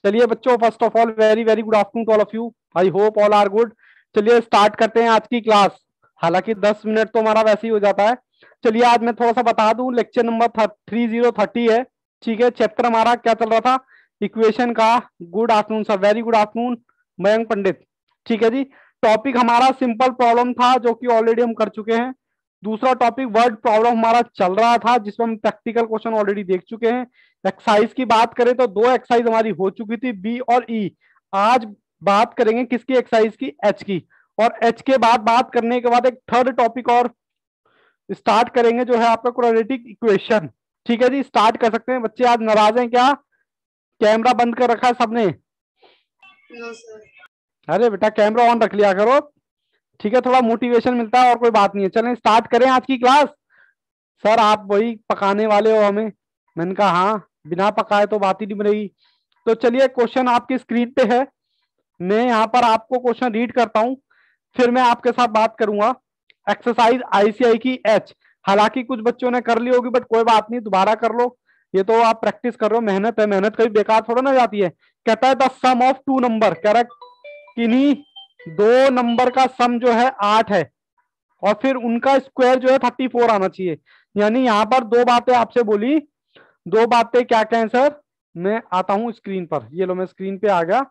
चलिए बच्चों, first of all very very good afternoon to all of you. I hope all are good. चलिए start करते हैं आज की क्लास। हालांकि 10 मिनट तो हमारा वैसे ही हो जाता है। चलिए आज मैं थोड़ा सा बता दूं, लेक्चर नंबर 3030 है। ठीक है, चैप्टर हमारा क्या चल रहा था, इक्वेशन का। Good afternoon sir, very good afternoon Mayank Pandit. ठीक है जी, टॉपिक हमारा सिंपल प्रॉब्लम था जो कि ऑलरेडी हम कर चुके हैं। दूसरा टॉपिक वर्ड प्रॉब्लम हमारा चल रहा था जिसमें हम प्रैक्टिकल क्वेश्चन ऑलरेडी देख चुके हैं। एक्सरसाइज की बात करें तो 2 एक्सरसाइज हमारी हो चुकी थी, बी और ई। आज बात करेंगे किसकी एक्सरसाइज की, एच की। और एच के बाद बात करने के बाद एक थर्ड टॉपिक और स्टार्ट करेंगे जो है आपका क्वाड्रेटिक इक्वेशन। ठीक है जी, स्टार्ट कर सकते हैं। बच्चे आज नाराज हैं क्या? कैमरा बंद कर रखा है सबने? No sir. अरे बेटा कैमरा ऑन रख लिया करो। ठीक है, थोड़ा मोटिवेशन मिलता है और कोई बात नहीं है। चलें स्टार्ट करें आज की क्लास। सर आप वही पकाने वाले हो हमें। मैंने कहा हाँ, बिना पकाए तो बात ही नहीं बनेगी। तो चलिए क्वेश्चन आपकी स्क्रीन पे है। मैं यहाँ पर आपको क्वेश्चन रीड करता हूँ, फिर मैं आपके साथ बात करूंगा। एक्सरसाइज आईसीआई की एच। हालांकि कुछ बच्चों ने कर ली होगी बट कोई बात नहीं, दोबारा कर लो। ये तो आप प्रैक्टिस कर रहे हो, मेहनत है, मेहनत कभी बेकार थोड़ा ना जाती है। कहता है the sum of two number, कह रहा किन्हीं दो नंबर का सम जो है 8 है और फिर उनका स्क्वायर जो है 34 आना चाहिए। यानी यहां पर दो बातें आपसे बोली। दो बातें क्या क्या है सर? मैं आता हूं स्क्रीन पर, ये लो मैं स्क्रीन पे आ गया।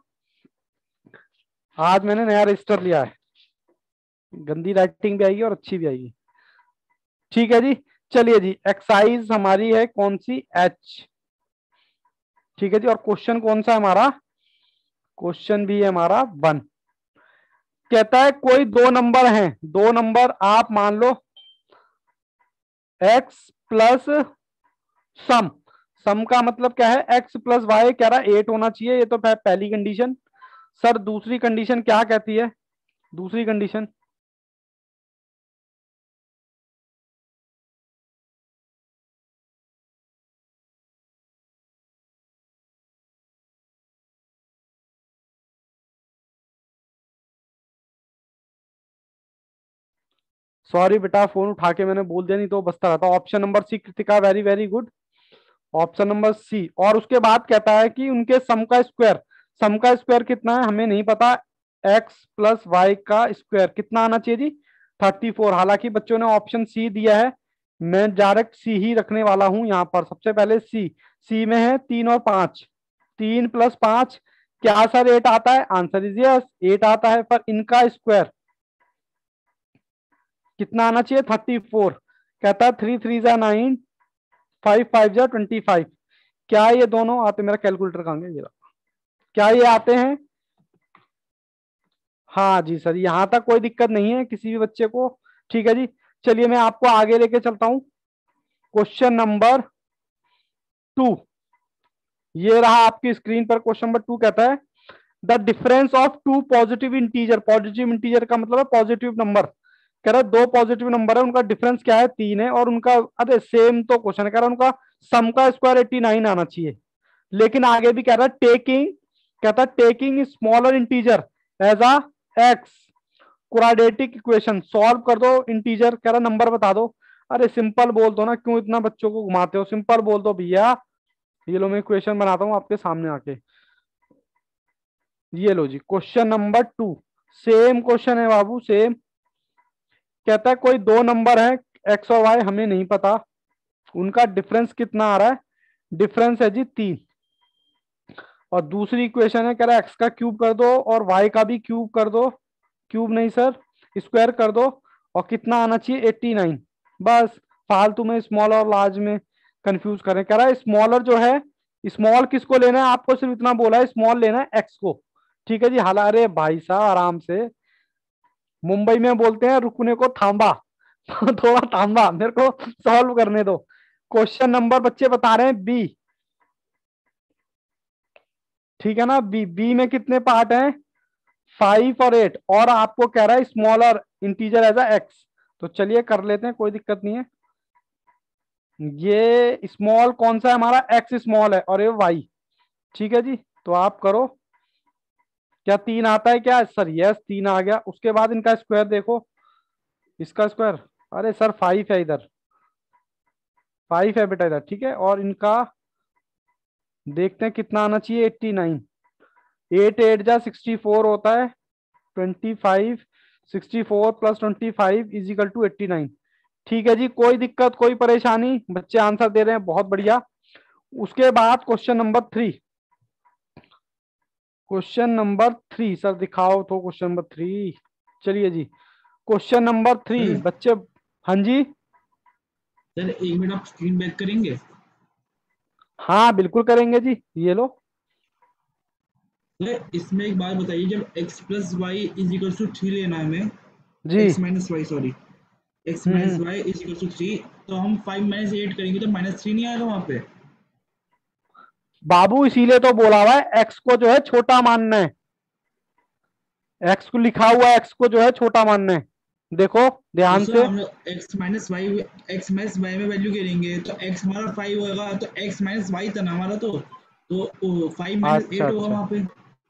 आज मैंने नया रजिस्टर लिया है, गंदी राइटिंग भी आएगी और अच्छी भी आएगी। ठीक है जी, चलिए जी, एक्सरसाइज हमारी है कौन सी, एच। ठीक है जी, और क्वेश्चन कौन सा हमारा? क्वेश्चन भी है हमारा 1। कहता है कोई दो नंबर हैं, दो नंबर आप मान लो x प्लस सम। सम का मतलब क्या है, x प्लस वाई, कह रहा है 8 होना चाहिए। ये तो पहली कंडीशन। सर दूसरी कंडीशन क्या कहती है? दूसरी कंडीशन सॉरी बेटा, फोन उठा के मैंने बोल दिया, नहीं तो बचता रहता। Option number C Kritika, very very good. Option number C. और उसके बाद कहता है कि उनके सम का स्क्वायर। सम का स्क्वायर कितना है हमें नहीं पता। एक्स प्लस वाई का स्क्वायर कितना आना चाहिए जी? 34। हालांकि बच्चों ने ऑप्शन सी दिया है, मैं डायरेक्ट सी ही रखने वाला हूं यहां पर। सबसे पहले सी। सी में है 3 और 5। 3 प्लस 5 क्या सर 8 आता है? आंसर इज यस, 8 आता है। पर इनका स्क्वायर कितना आना चाहिए? 34। कहता है 3 3 जा 9, 5 5 जा 25। क्या ये दोनों आते, मेरा कैलकुलेटर कहां गया, ये रहा। क्या ये आते हैं? हाँ जी सर, यहां तक कोई दिक्कत नहीं है किसी भी बच्चे को। ठीक है जी, चलिए मैं आपको आगे लेके चलता हूं। क्वेश्चन नंबर 2, ये रहा आपकी स्क्रीन पर। क्वेश्चन नंबर 2 कहता है the difference of two positive integer. Positive integer का मतलब है पॉजिटिव नंबर। कह रहा है दो पॉजिटिव नंबर है, उनका डिफरेंस क्या है? 3 है। और उनका, अरे सेम तो क्वेश्चन है, कह रहा है उनका सम का स्क्वायर 89 आना चाहिए। लेकिन आगे भी कह रहा है टेकिंग, कहता है taking smaller integer as a X. Quadratic equation solve कर दो। इंटीजर कह रहा नंबर बता दो। अरे सिंपल बोल दो ना, क्यों इतना बच्चों को घुमाते हो? सिंपल बोल दो भैया। ये लो मैं इक्वेशन बनाता हूं आपके सामने आके। ये लो जी क्वेश्चन नंबर 2। सेम क्वेश्चन है बाबू, सेम। कहता है कोई दो नंबर है एक्स और वाई, हमें नहीं पता, उनका डिफरेंस कितना आ रहा है? डिफरेंस है जी 3। और दूसरी इक्वेशन है, कह रहा है एक्स का क्यूब कर दो और वाई का भी क्यूब कर दो। क्यूब नहीं सर, स्क्वायर कर दो। और कितना आना चाहिए? 89। बस फालतू में स्मॉल और लार्ज में कंफ्यूज करें। कह रहा है स्मॉलर जो है, स्मॉल किसको लेना है? आपको सिर्फ इतना बोला है स्मॉल लेना है एक्स को। ठीक है जी, हाल अरे भाई साहब आराम से। मुंबई में बोलते हैं रुकने को थांबा। तो थोड़ा थांबा, मेरे को सॉल्व करने दो। क्वेश्चन नंबर बच्चे बता रहे हैं बी। ठीक है ना, बी। बी में कितने पार्ट हैं? 5 और 8। और आपको कह रहा है smaller integer as a X. तो चलिए कर लेते हैं, कोई दिक्कत नहीं है। ये स्मॉल कौन सा है हमारा? एक्स स्मॉल है और ये वाई। ठीक है जी, तो आप करो। क्या 3 आता है क्या सर? यस 3 आ गया। उसके बाद इनका स्क्वायर देखो। इसका स्क्वायर, अरे सर 5 है इधर, 5 है बेटा इधर। ठीक है, और इनका देखते हैं कितना आना चाहिए? 89। 8 8 जा 64 होता है, 25, 64 प्लस 25 इज इक्वल टू 89। ठीक है जी, कोई दिक्कत कोई परेशानी, बच्चे आंसर दे रहे हैं, बहुत बढ़िया। उसके बाद question number 3, question number 3 sir दिखाओ तो क्वेश्चन नंबर 3। चलिए जी, क्वेश्चन नंबर 3 सर बच्चे। हाँ जी, सर 1 मिनट आप स्क्रीन बैक करेंगे? हाँ बिल्कुल करेंगे जी, ये लो। सर इसमें एक बात बताइए, जब x plus Y is equal to 3 लेना है हमें, जी। x minus Y sorry, x minus Y is equal to 3, तो हम 5 माइनस 8 करेंगे तो -3 नहीं आएगा वहां पे? बाबू इसीलिए तो बोला हुआ है एक्स को जो है छोटा मानना है, एक्स को लिखा हुआ है, एक्स को जो है छोटा मानना है। देखो तो ध्यान सर से। हम लोग x माइनस वाई में वैल्यू करेंगे तो x हमारा 5 होगा, तो x माइनस वाई था ना हमारा, तो 5 माइनस अच्छा 8 होगा अच्छा, वहां पे।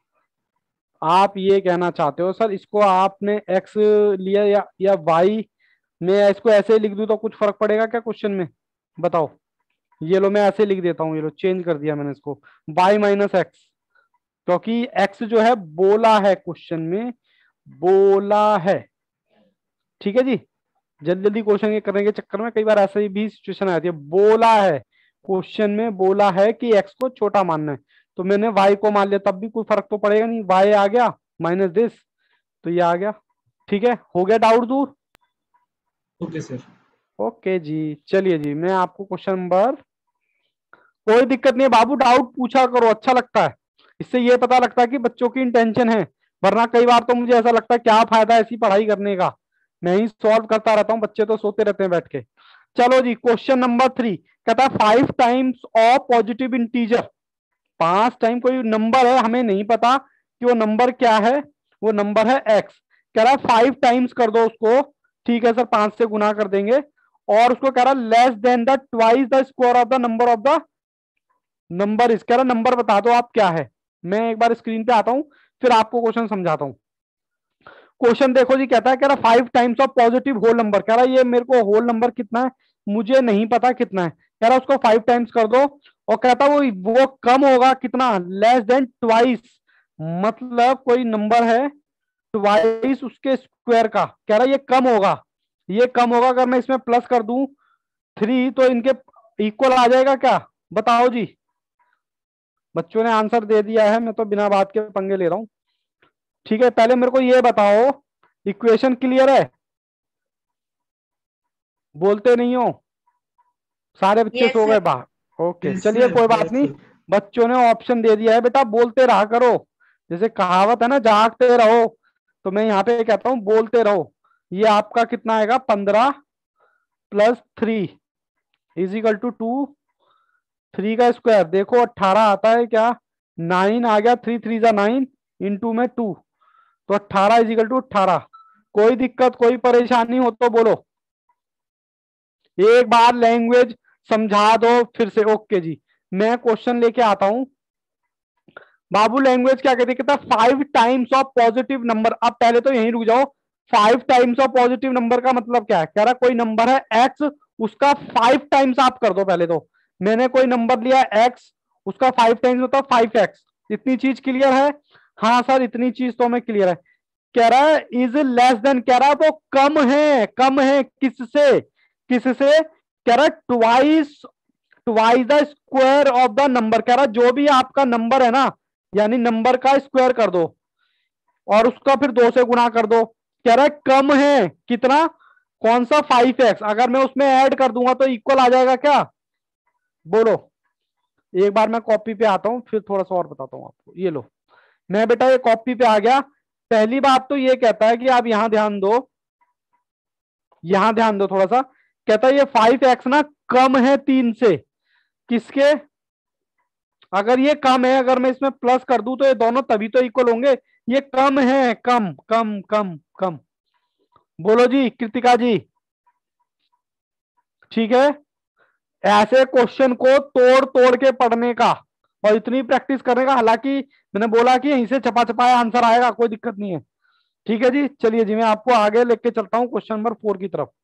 आप ये कहना चाहते हो सर, इसको आपने एक्स लिया या वाई, मैं इसको ऐसे ही लिख दूं तो कुछ फर्क पड़ेगा क्या क्वेश्चन में? बताओ। ये लो मैं ऐसे लिख देता हूँ, ये लो चेंज कर दिया मैंने इसको, वाई माइनस एक्स, क्योंकि एक्स जो है बोला है क्वेश्चन में, बोला है। ठीक है जी, जल्दी जल्दी क्वेश्चन ये करने के चक्कर में कई बार ऐसे ही भी सिचुएशन आती है। बोला है क्वेश्चन में, बोला है कि एक्स को छोटा मानना है, तो मैंने वाई को मान लिया, तब भी कोई फर्क तो पड़ेगा नहीं, वाई आ गया माइनस दिस, तो ये आ गया। ठीक है, हो गया डाउट दूर। Okay sir. ओके जी, चलिए जी, मैं आपको क्वेश्चन नंबर, कोई दिक्कत नहीं है बाबू, डाउट पूछा करो, अच्छा लगता है, इससे ये पता लगता है कि बच्चों की इंटेंशन है। वरना कई बार तो मुझे ऐसा लगता है क्या फायदा ऐसी पढ़ाई करने का, मैं ही सॉल्व करता रहता हूँ, बच्चे तो सोते रहते हैं बैठ के। चलो जी, क्वेश्चन नंबर 3 कहता है 5 times of positive integer. 5 time कोई नंबर है, हमें नहीं पता कि वो नंबर क्या है, वो नंबर है एक्स। कह रहा है 5 टाइम्स कर दो उसको, ठीक है सर 5 से गुना कर देंगे, और उसको कह रहा है less than the twice the square of the number of the number is. कह रहा नंबर बता दो आप क्या है। मैं एक बार स्क्रीन पे आता हूं, फिर आपको क्वेश्चन समझाता हूं। क्वेश्चन देखो जी, कहता है कह रहा 5 times of positive whole number, कह रहा ये मेरे को होल नंबर कितना है मुझे नहीं पता कितना है, कह रहा उसको 5 टाइम्स कर दो, और कहता वो कम होगा कितना, लेस देन ट्वाइस, मतलब कोई नंबर है ट्वाइस उसके स्क्वायर का, कह रहा ये कम होगा, ये कम होगा। अगर मैं इसमें प्लस कर दूं 3 तो इनके इक्वल आ जाएगा क्या, बताओ जी। बच्चों ने आंसर दे दिया है, मैं तो बिना बात के पंगे ले रहा हूं। ठीक है, पहले मेरे को ये बताओ, इक्वेशन क्लियर है? बोलते नहीं हो, सारे बच्चे यस सो सर। गए बाहर। ओके यस चलिए सर, कोई बात यस नहीं, सर। बच्चों ने ऑप्शन दे दिया है, बेटा बोलते रहा करो, जैसे कहावत है ना जागते रहो, तो मैं यहाँ पे कहता हूँ बोलते रहो। ये आपका कितना आएगा, 15 प्लस 3 इज इक्वल टू 2, 3 का स्क्वायर देखो 18 आता है क्या, 9 आ गया, 3 3 जा 9, इंटू में 2, तो 18 इज इक्वल टू 18। कोई दिक्कत कोई परेशानी हो तो बोलो, एक बार लैंग्वेज समझा दो फिर से। ओके जी, मैं क्वेश्चन लेके आता हूं। बाबू लैंग्वेज क्या कहती है, कहता है 5 टाइम्स ऑफ पॉजिटिव नंबर। अब पहले तो यहीं रुक जाओ, 5 टाइम्स ऑफ पॉजिटिव नंबर का मतलब क्या है, कह रहा कोई नंबर है एक्स, उसका 5 टाइम्स आप कर दो। पहले तो मैंने कोई नंबर लिया एक्स, उसका 5 टाइम्स होता 5x। इतनी चीज क्लियर है? हाँ सर इतनी चीज तो हमें क्लियर है। कह रहा है इज लेस देन, कह रहा है वो कम है, कम है किससे, किससे, कह रहा है twice, twice the square of the number. कह रहा जो भी आपका नंबर है ना, यानी नंबर का स्क्वायर कर दो और उसका फिर 2 से गुणा कर दो। कह रहा है कम है कितना, कौन सा 5x, अगर मैं उसमें ऐड कर दूंगा तो इक्वल आ जाएगा क्या, बोलो। एक बार मैं कॉपी पे आता हूं, फिर थोड़ा सा और बताता हूं आपको। ये लो मैं बेटा ये कॉपी पे आ गया। पहली बात तो ये कहता है कि आप यहां ध्यान दो, यहां ध्यान दो थोड़ा सा। कहता है ये 5x ना कम है 3 से, किसके, अगर ये कम है, अगर मैं इसमें प्लस कर दूं तो ये दोनों तभी तो इक्वल होंगे। ये कम है, कम कम कम कम, बोलो जी कृतिका जी। ठीक है, ऐसे क्वेश्चन को तोड़ तोड़ के पढ़ने का और इतनी प्रैक्टिस करने का। हालांकि मैंने बोला कि यहीं से छपा छपाया आंसर आएगा, कोई दिक्कत नहीं है। ठीक है जी, चलिए जी मैं आपको आगे लेके चलता हूं क्वेश्चन नंबर 4 की तरफ।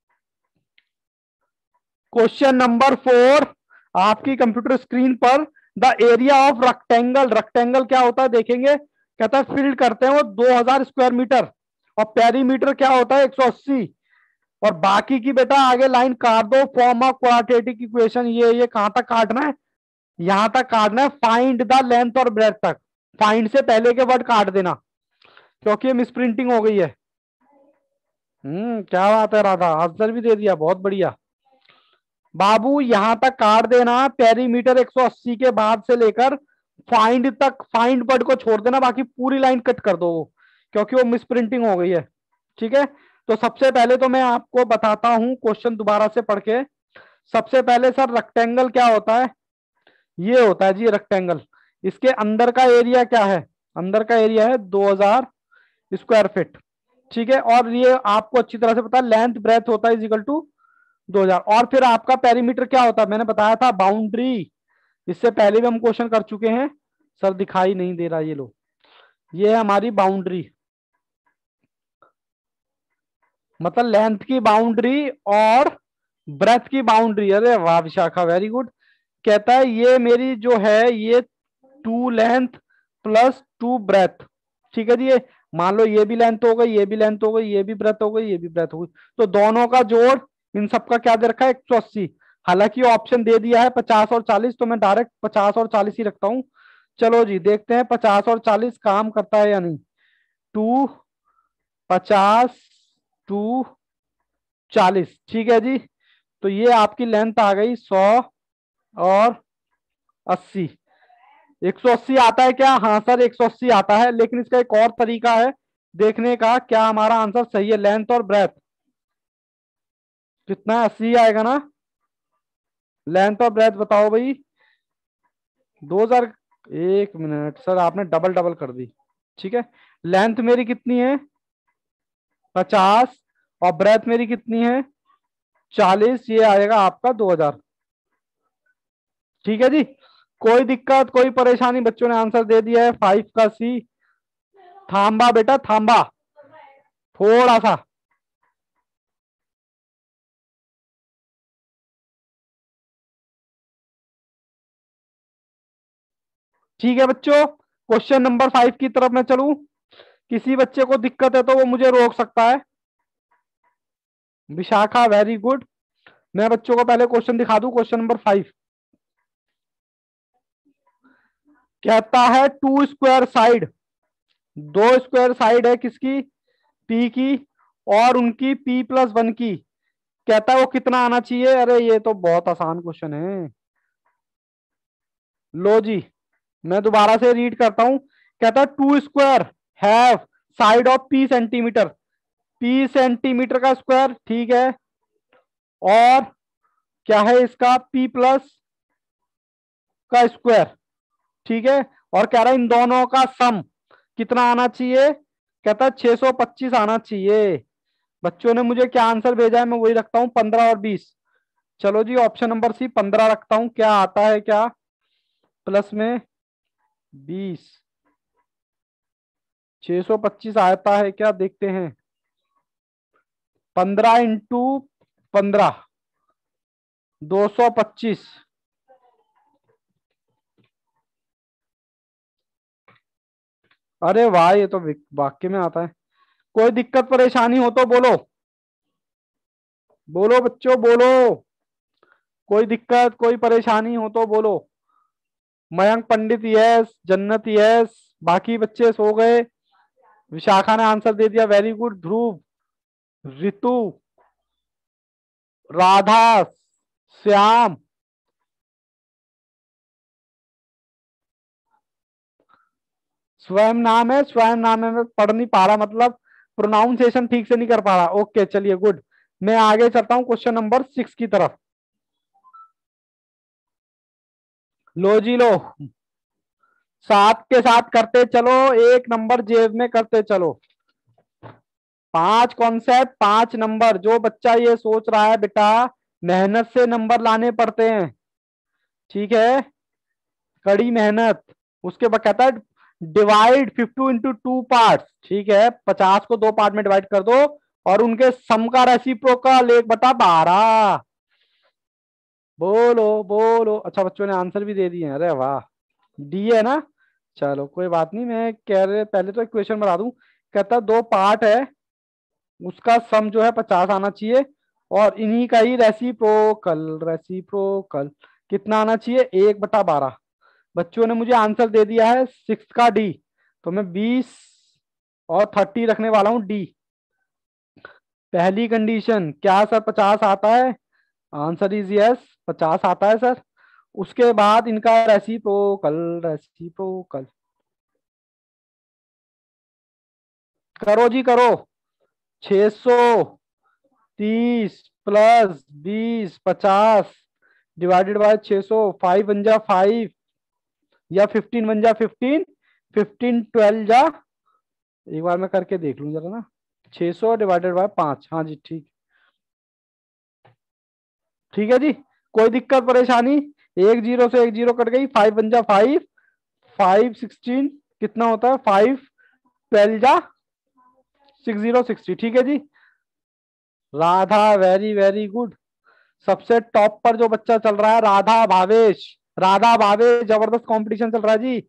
क्वेश्चन नंबर 4 आपकी कंप्यूटर स्क्रीन पर the area of rectangle, rectangle क्या होता है देखेंगे, कहता है फिल्ड करते हैं वो 2000 स्क्वायर मीटर, और पेरीमीटर क्या होता है 180, और बाकी की बेटा आगे लाइन काट दो, फॉर्म ऑफ क्वाड्रेटिक इक्वेशन, ये कहां तक काटना है, यहां तक काटना है, फाइंड द लेंथ और ब्रेथ तक, फाइंड से पहले के वर्ड काट देना क्योंकि मिस प्रिंटिंग हो गई है। क्या बात है राधा, आंसर भी दे दिया, बहुत बढ़िया बाबू, यहां तक काट देना, पेरीमीटर 180 के बाद से लेकर फाइंड तक, फाइंड वर्ड को छोड़ देना, बाकी पूरी लाइन कट कर दो वो, क्योंकि वो मिस प्रिंटिंग हो गई है। ठीक है, तो सबसे पहले तो मैं आपको बताता हूं क्वेश्चन दोबारा से पढ़ के। सबसे पहले सर रेक्टेंगल क्या होता है, ये होता है जी रेक्टेंगल, इसके अंदर का एरिया क्या है, अंदर का एरिया है 2000 स्क्वायर फीट। ठीक है, और ये आपको अच्छी तरह से पता है, लेंथ ब्रेथ होता है इज इक्वल टू 2000, और फिर आपका पेरीमीटर क्या होता है, मैंने बताया था बाउंड्री, इससे पहले भी हम क्वेश्चन कर चुके हैं। सर दिखाई नहीं दे रहा, ये लो, ये है हमारी बाउंड्री, मतलब लेंथ की बाउंड्री और ब्रेथ की बाउंड्री। अरे वाह विशाखा, वेरी गुड। कहता है ये मेरी जो है ये 2 लेंथ प्लस 2 ब्रेथ। ठीक है जी, ये मान लो ये भी लेंथ हो गई, ये भी लेंथ हो गई, ये भी ब्रेथ हो गई, ये भी ब्रेथ हो गई, तो दोनों का जोड़ इन सबका क्या दे रखा है 180। हालांकि ऑप्शन दे दिया है 50 और 40, तो मैं डायरेक्ट 50 और 40 ही रखता हूं। चलो जी देखते हैं 50 और 40 काम करता है या नहीं। 2 50 2 40, ठीक है जी, तो ये आपकी लेंथ आ गई 100 और 80। 180 आता है क्या, हाँ सर 180 आता है, लेकिन इसका एक और तरीका है देखने का, क्या हमारा आंसर सही है, लेंथ और ब्रेथ कितना है, 80 आएगा ना, लेंथ और ब्रेथ बताओ भाई। 2000, एक मिनट सर आपने डबल डबल कर दी। ठीक है, लेंथ मेरी कितनी है 50, और ब्रेथ मेरी कितनी है 40, ये आएगा आपका 2000। ठीक है जी, कोई दिक्कत कोई परेशानी, बच्चों ने आंसर दे दिया है 5 का सी। थांबा बेटा थांबा, थोड़ा सा। ठीक है बच्चों, क्वेश्चन नंबर 5 की तरफ मैं चलूं, किसी बच्चे को दिक्कत है तो वो मुझे रोक सकता है। विशाखा वेरी गुड, मैं बच्चों को पहले क्वेश्चन दिखा दूं, क्वेश्चन नंबर 5 कहता है 2 स्क्वायर साइड, 2 स्क्वायर साइड है किसकी, पी की, और उनकी P+1 की, कहता है वो कितना आना चाहिए। अरे ये तो बहुत आसान क्वेश्चन है, लो जी मैं दोबारा से रीड करता हूं। कहता है 2 square have side of P centimetre, P centimetre का स्क्वायर, ठीक है, और क्या है इसका P+ का स्क्वायर, ठीक है, और कह रहा है इन दोनों का सम कितना आना चाहिए, कहता है 625 आना चाहिए। बच्चों ने मुझे क्या आंसर भेजा है, मैं वही रखता हूं 15 और 20। चलो जी ऑप्शन नंबर सी 15 रखता हूं, क्या आता है क्या, प्लस में 20, 625 आता है क्या, देखते हैं। 15 इंटू 15 225, अरे वाह ये तो वाक्य में आता है। कोई दिक्कत परेशानी हो तो बोलो, बोलो बच्चों बोलो, कोई दिक्कत कोई परेशानी हो तो बोलो। मयंक पंडित यस, जन्नत यस, बाकी बच्चे सो गए। विशाखा ने आंसर दे दिया, वेरी गुड। ध्रुव, रितु, राधा, श्याम, स्वयं नाम है, स्वयं नाम है, मैं पढ़ नहीं पा रहा, मतलब प्रोनाउंसिएशन ठीक से नहीं कर पा रहा। ओके चलिए गुड, मैं आगे चलता हूं क्वेश्चन नंबर 6 की तरफ। लो जी लो, साथ के साथ करते चलो, एक नंबर जेब में करते चलो। 5 कॉन्सेप्ट 5 नंबर, जो बच्चा ये सोच रहा है बेटा मेहनत से नंबर लाने पड़ते हैं, ठीक है, कड़ी मेहनत, उसके बाद कहता है डिवाइड 50 इंटू 2 पार्ट, ठीक है, 50 को 2 पार्ट में डिवाइड कर दो, और उनके सम का रेसिप्रोकल 1/12। बोलो बोलो। अच्छा बच्चों ने आंसर भी दे दिए हैं, अरे वाह। डी है ना, चलो कोई बात नहीं। मैं कह रहे पहले तो एक क्वेश्चन बता दूं। कहता दो पार्ट है, उसका सम जो है 50 आना चाहिए, और इन्हीं का ही रेसिप्रोकल। रेसिप्रोकल कितना आना चाहिए? 1/12। बच्चों ने मुझे आंसर दे दिया है 6 का डी, तो मैं 20 और 30 रखने वाला हूं डी। पहली कंडीशन क्या सर 50 आता है? आंसर इज यस, 50 आता है सर। उसके बाद इनका रेसिप्रोकल। रेसिप्रोकल करो जी करो। 630 प्लस 20 50 डिवाइडेड बाय 600। 5 बन जा 5, या 15 बन जा 15, 15 12 जा, एक बार मैं करके देख लूं जरा ना। 600 डिवाइडेड बाय 5, हाँ जी ठीक। ठीक है जी, कोई दिक्कत परेशानी? एक जीरो से एक जीरो कट गई। 5 बन जा 5, 5 16 कितना होता है? 5 12 जा 60 ठीक है जी। Radha very very good. सबसे टॉप पर जो बच्चा चल रहा है राधा भावेश। राधा भावेश जबरदस्त कंपटीशन चल रहा है जी।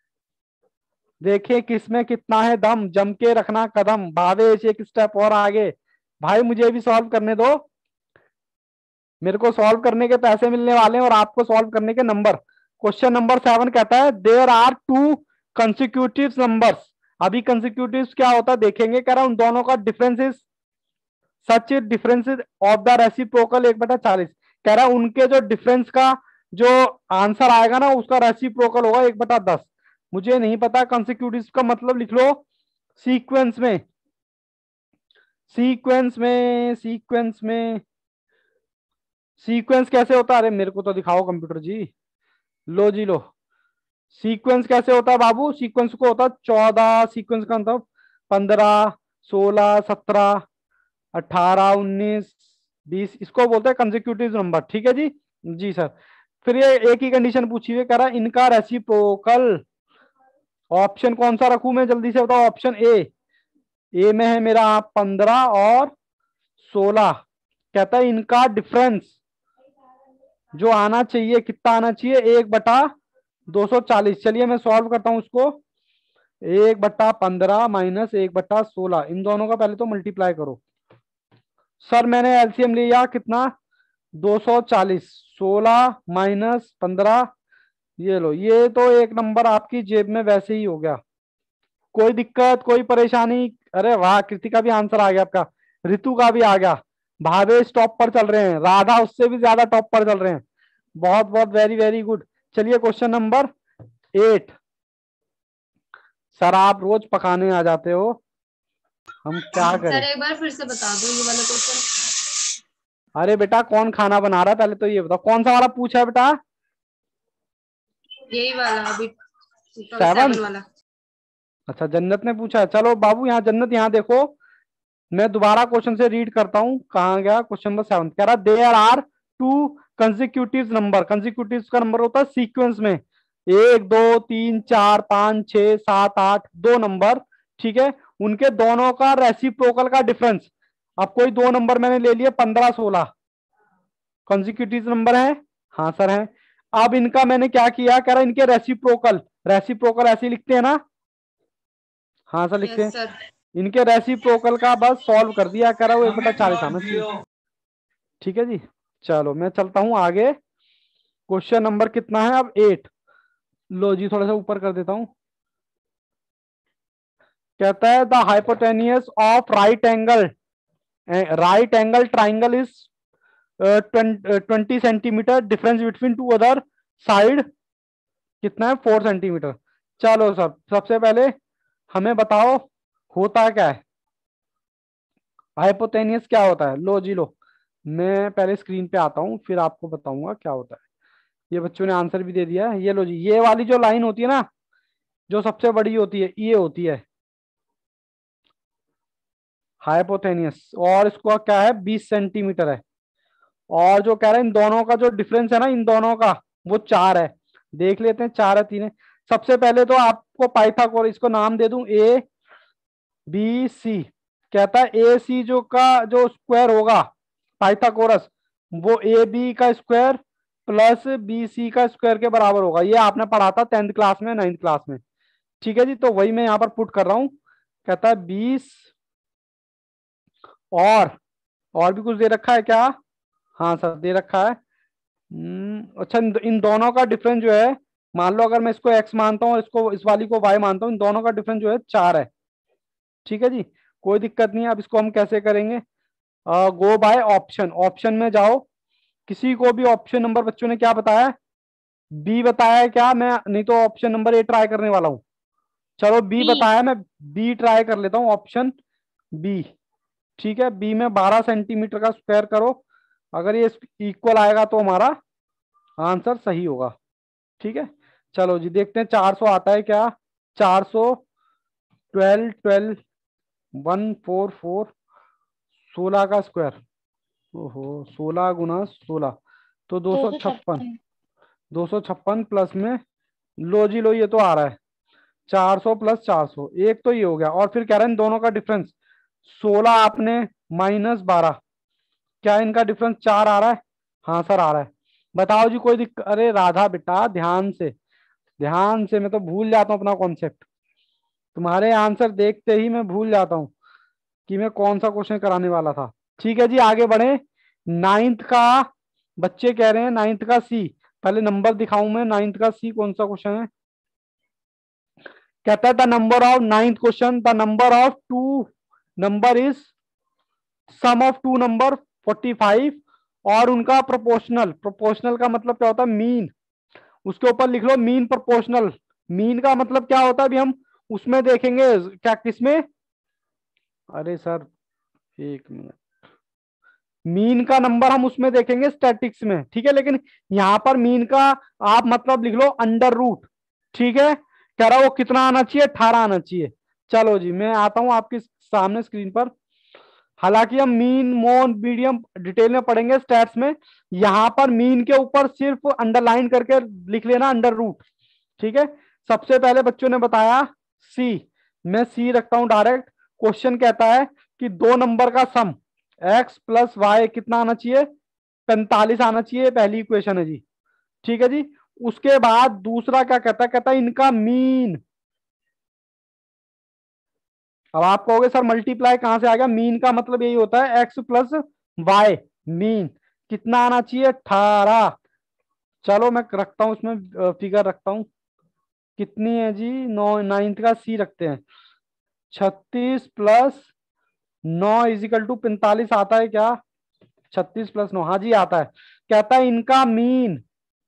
देखिए किसमें कितना है दम, जम के रखना कदम। भावेश एक स्टेप और आगे। भाई मुझे भी सॉल्व करने दो, मेरे को सॉल्व करने के पैसे मिलने वाले हैं और आपको सॉल्व करने के नंबर। क्वेश्चन नंबर 7 कहता है there are two consecutive numbers. अभी कंसिक्यूटिव क्या होता है देखेंगे। कह रहा उन दोनों का difference is such differences of the reciprocal 1/40। कह रहा है उनके जो डिफरेंस का जो आंसर आएगा ना उसका रेसिप्रोकल होगा 1/10। मुझे नहीं पता कंसिक्यूटिव का मतलब लिख लो सीक्वेंस में। सीक्वेंस में सीक्वेंस में सीक्वेंस कैसे होता है? अरे मेरे को तो दिखाओ कंप्यूटर जी। लो जी लो। सीक्वेंस कैसे होता है बाबू? सीक्वेंस को होता है 14, सीक्वेंस का मतलब 15 16 17 18 19 20, इसको बोलते हैं कंसेक्यूटिव नंबर। ठीक है जी। जी सर। फिर ये एक ही कंडीशन पूछी हुई, कह रहा है इनका रेसिप्रोकल। ऑप्शन कौन सा रखूं मैं जल्दी से बताओ? ऑप्शन ए में है मेरा 15 और 16। कहता है इनका डिफरेंस जो आना चाहिए कितना आना चाहिए? 1/240। चलिए मैं सॉल्व करता हूं उसको। 1/15 माइनस 1/16, इन दोनों का पहले तो मल्टीप्लाई करो। सर मैंने एलसीएम लिया कितना? 240। 16 माइनस 15, ये लो। ये तो एक नंबर आपकी जेब में वैसे ही हो गया। कोई दिक्कत कोई परेशानी? अरे वाह, कृतिका भी आंसर आ गया आपका, ऋतु का भी आ गया। भावेश टॉप पर चल रहे हैं, राधा उससे भी ज्यादा टॉप पर चल रहे हैं। बहुत बहुत वेरी वेरी गुड। चलिए क्वेश्चन नंबर 8। सर आप रोज पकाने आ जाते हो, हम क्या सर करें? एक बार फिर से बता दो ये वाला क्वेश्चन। अरे बेटा कौन खाना बना रहा है पहले तो ये बताओ, कौन सा वाला पूछा है बेटा? यही वाला अभी 7 7। वाला। अच्छा जन्नत ने पूछा है। चलो बाबू यहाँ जन्नत यहाँ देखो, मैं दोबारा क्वेश्चन से रीड करता हूँ। कहाँ गया क्वेश्चन नंबर 7? कह रहा there are two consecutive number. Consecutive का नंबर होता है सीक्वेंस में 1 2 3 4 5 6 7 8, दो नंबर। ठीक है, उनके दोनों का रेसिप्रोकल का डिफरेंस। अब कोई दो नंबर मैंने ले लिए 15 16 कंसिक्यूटिव नंबर है। हाँ सर है। अब इनका मैंने क्या किया? कह रहा इनके रेसिप्रोकल। रेसिप्रोकल ऐसे लिखते हैं ना? हाँ सर लिखते यस हैं। सर। इनके रेसिप्रोकल का बस सॉल्व कर दिया। कह रहा वो 1/40 आना चाहिए। ठीक है जी। चलो मैं चलता हूं आगे। क्वेश्चन नंबर कितना है अब? 8। लो जी थोड़ा सा ऊपर कर देता हूं। कहता है the hypotenuse of right angle triangle is 20 centimetre. Difference between two other side कितना है? 4 सेंटीमीटर। चलो सब सबसे पहले हमें बताओ होता क्या है, हाइपोटेनियस क्या होता है? लो जी लो, मैं पहले स्क्रीन पे आता हूं फिर आपको बताऊंगा क्या होता है। ये बच्चों ने आंसर भी दे दिया है। ये लो जी, ये वाली जो लाइन होती है ना, जो सबसे बड़ी होती है, ये होती है हाइपोटेनियस, और इसको क्या है? 20 सेंटीमीटर है। और जो कह रहे हैं इन दोनों का जो डिफरेंस है ना, इन दोनों का, वो 4 है। देख लेते हैं 4 है 3 है। सबसे पहले तो आपको पाइथागोरस, इसको नाम दे दूं ABC। कहता है ए सी जो का जो स्क्वायर होगा पाइथागोरस, वो AB का स्क्वायर प्लस बी सी का स्क्वायर के बराबर होगा। ये आपने पढ़ा था 10th क्लास में, 9th क्लास में। ठीक है जी, तो वही मैं यहाँ पर पुट कर रहा हूं। कहता है 20 और भी कुछ दे रखा है क्या? हाँ सर दे रखा है। अच्छा, इन दोनों का डिफरेंस जो है, मान लो अगर मैं इसको x मानता हूँ और इसको, इस वाली को y मानता हूँ, इन दोनों का डिफरेंस जो है 4 है। ठीक है जी, कोई दिक्कत नहीं है। अब इसको हम कैसे करेंगे? गो बाय ऑप्शन। ऑप्शन में जाओ, किसी को भी ऑप्शन नंबर, बच्चों ने क्या बताया? बी बताया है क्या? मैं नहीं तो ऑप्शन नंबर ए ट्राई करने वाला हूँ। चलो बी बी। बताया, मैं बी ट्राई कर लेता हूँ, ऑप्शन बी। ठीक है, बी में 12 सेंटीमीटर का स्क्वायर करो। अगर ये इक्वल आएगा तो हमारा आंसर सही होगा। ठीक है, चलो जी देखते हैं 400 आता है क्या? 400, 12, 12, 144, 16 का स्क्वायर। ओहो, 16 गुना 16 तो 256। 256। 256 प्लस में, लो जी लो, ये तो आ रहा है 400 प्लस 400, एक तो ये हो गया। और फिर कह रहे हैं इन दोनों का डिफरेंस 16 आपने माइनस 12, क्या इनका डिफरेंस 4 आ रहा है? हाँ सर आ रहा है। बताओ जी कोई दिक्कत? अरे राधा बेटा ध्यान से, ध्यान से, मैं तो भूल जाता हूँ अपना कॉन्सेप्ट। तुम्हारे आंसर देखते ही मैं भूल जाता हूँ कि मैं कौन सा क्वेश्चन कराने वाला था। ठीक है जी, आगे बढ़े। 9th का, बच्चे कह रहे हैं 9th का सी। पहले नंबर दिखाऊं मैं, 9th का सी कौन सा क्वेश्चन है? कहता है the number of, 9th question, the number of two number is sum of two number 45 और उनका प्रोपोर्शनल। प्रोपोर्शनल का मतलब क्या होता है? मीन। उसके ऊपर लिख लो मीन प्रोपोर्शनल। मीन का मतलब क्या होता है? अभी हम उसमें देखेंगे क्या, किसमें? अरे सर एक मिनट, मीन का नंबर हम उसमें देखेंगे स्टैटिक्स में। ठीक है, लेकिन यहां पर मीन का आप मतलब लिख लो अंडर रूट। ठीक है, कह रहा वो कितना आना चाहिए? 18 आना चाहिए। चलो जी मैं आता हूं आपके सामने स्क्रीन पर। हालांकि हम मीन, मोन, मीडियम डिटेल में पढ़ेंगे स्टैट्स में। यहां पर मीन के ऊपर सिर्फ अंडरलाइन करके लिख लेना अंडर रूट। ठीक है, सबसे पहले बच्चों ने बताया सी, मैं सी रखता हूं डायरेक्ट। क्वेश्चन कहता है कि दो नंबर का सम x प्लस वाई कितना आना चाहिए? 45 आना चाहिए, पहली इक्वेशन है जी। ठीक है जी, उसके बाद दूसरा क्या कहता है? कहता है इनका मीन। अब आप कहोगे सर मल्टीप्लाई कहां से आ गया? मीन का मतलब यही होता है x प्लस वाई। मीन कितना आना चाहिए? 18। चलो मैं रखता हूं इसमें फिगर रखता हूं, कितनी है जी? 9th का सी रखते हैं। 36 प्लस 9 इजिकल टू 45 आता है क्या? 36 प्लस 9, हाँ जी आता है। कहता है इनका मीन।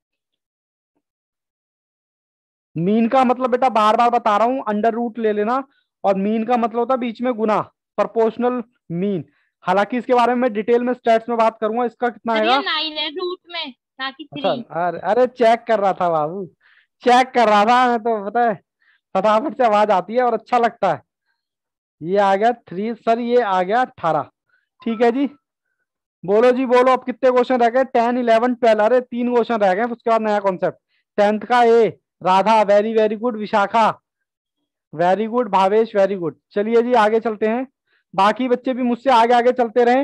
मीन का मतलब बेटा बार बार बता रहा हूं, अंडर रूट ले लेना। और मीन का मतलब होता है बीच में गुना, प्रोपोर्शनल मीन। हालांकि इसके बारे में मैं डिटेल में स्टैट्स में बात करूंगा। इसका कितना सर ये आएगा? 9 है रूट में, ना कि अच्छा, 3। अरे चेक कर रहा था बाबू, चेक कर रहा था मैं तो, पता है फटाफट से आवाज आती है और अच्छा लगता है। ये आ गया 3 सर, ये आ गया 18। ठीक है जी, बोलो जी बोलो, अब कितने क्वेश्चन रह गए? 10, 11, 12, अरे 3 क्वेश्चन रह गए, उसके बाद नया कॉन्सेप्ट। 10th का A, Radha very very good, Vishakha very good, Bhavesh very good. चलिए जी आगे चलते हैं, बाकी बच्चे भी मुझसे आगे आगे चलते रहे।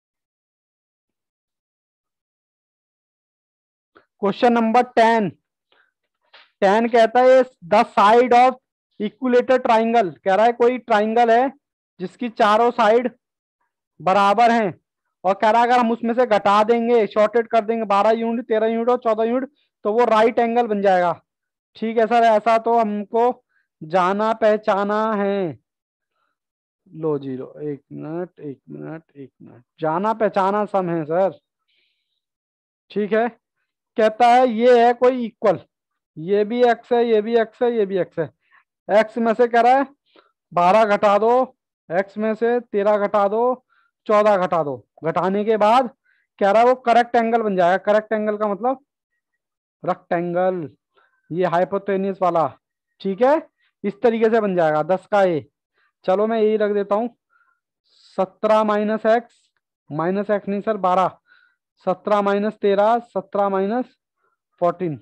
Question number 10। 10 कहता है the side of equilateral triangle. कह रहा है कोई ट्राइंगल है जिसकी चारों साइड बराबर हैं, और कह रहा है अगर हम उसमें से घटा देंगे, शॉर्टेड कर देंगे 12 यूनिट, 13 यूनिट और 14 यूनिट, तो वो राइट एंगल बन जाएगा। ठीक है सर, ऐसा तो हमको जाना पहचाना है। लो जी लो, एक मिनट एक मिनट एक मिनट, जाना पहचाना सम है सर। ठीक है, कहता है ये है कोई इक्वल, ये भी एक्स है, ये भी एक्स है, ये भी एक्स है। एक्स में से कह रहा है 12 घटा दो, एक्स में से 13 घटा दो, 14 घटा दो। घटाने के बाद कह रहा है वो करेक्ट एंगल बन जाएगा। करेक्ट एंगल का मतलब रेक्टेंगल, ये हाइपोटेन्यूस वाला। ठीक है, इस तरीके से बन जाएगा 10 का ए। चलो मैं यही रख देता हूं, 17 माइनस एक्स नहीं sir 12, 17 minus 13, 17 minus 14,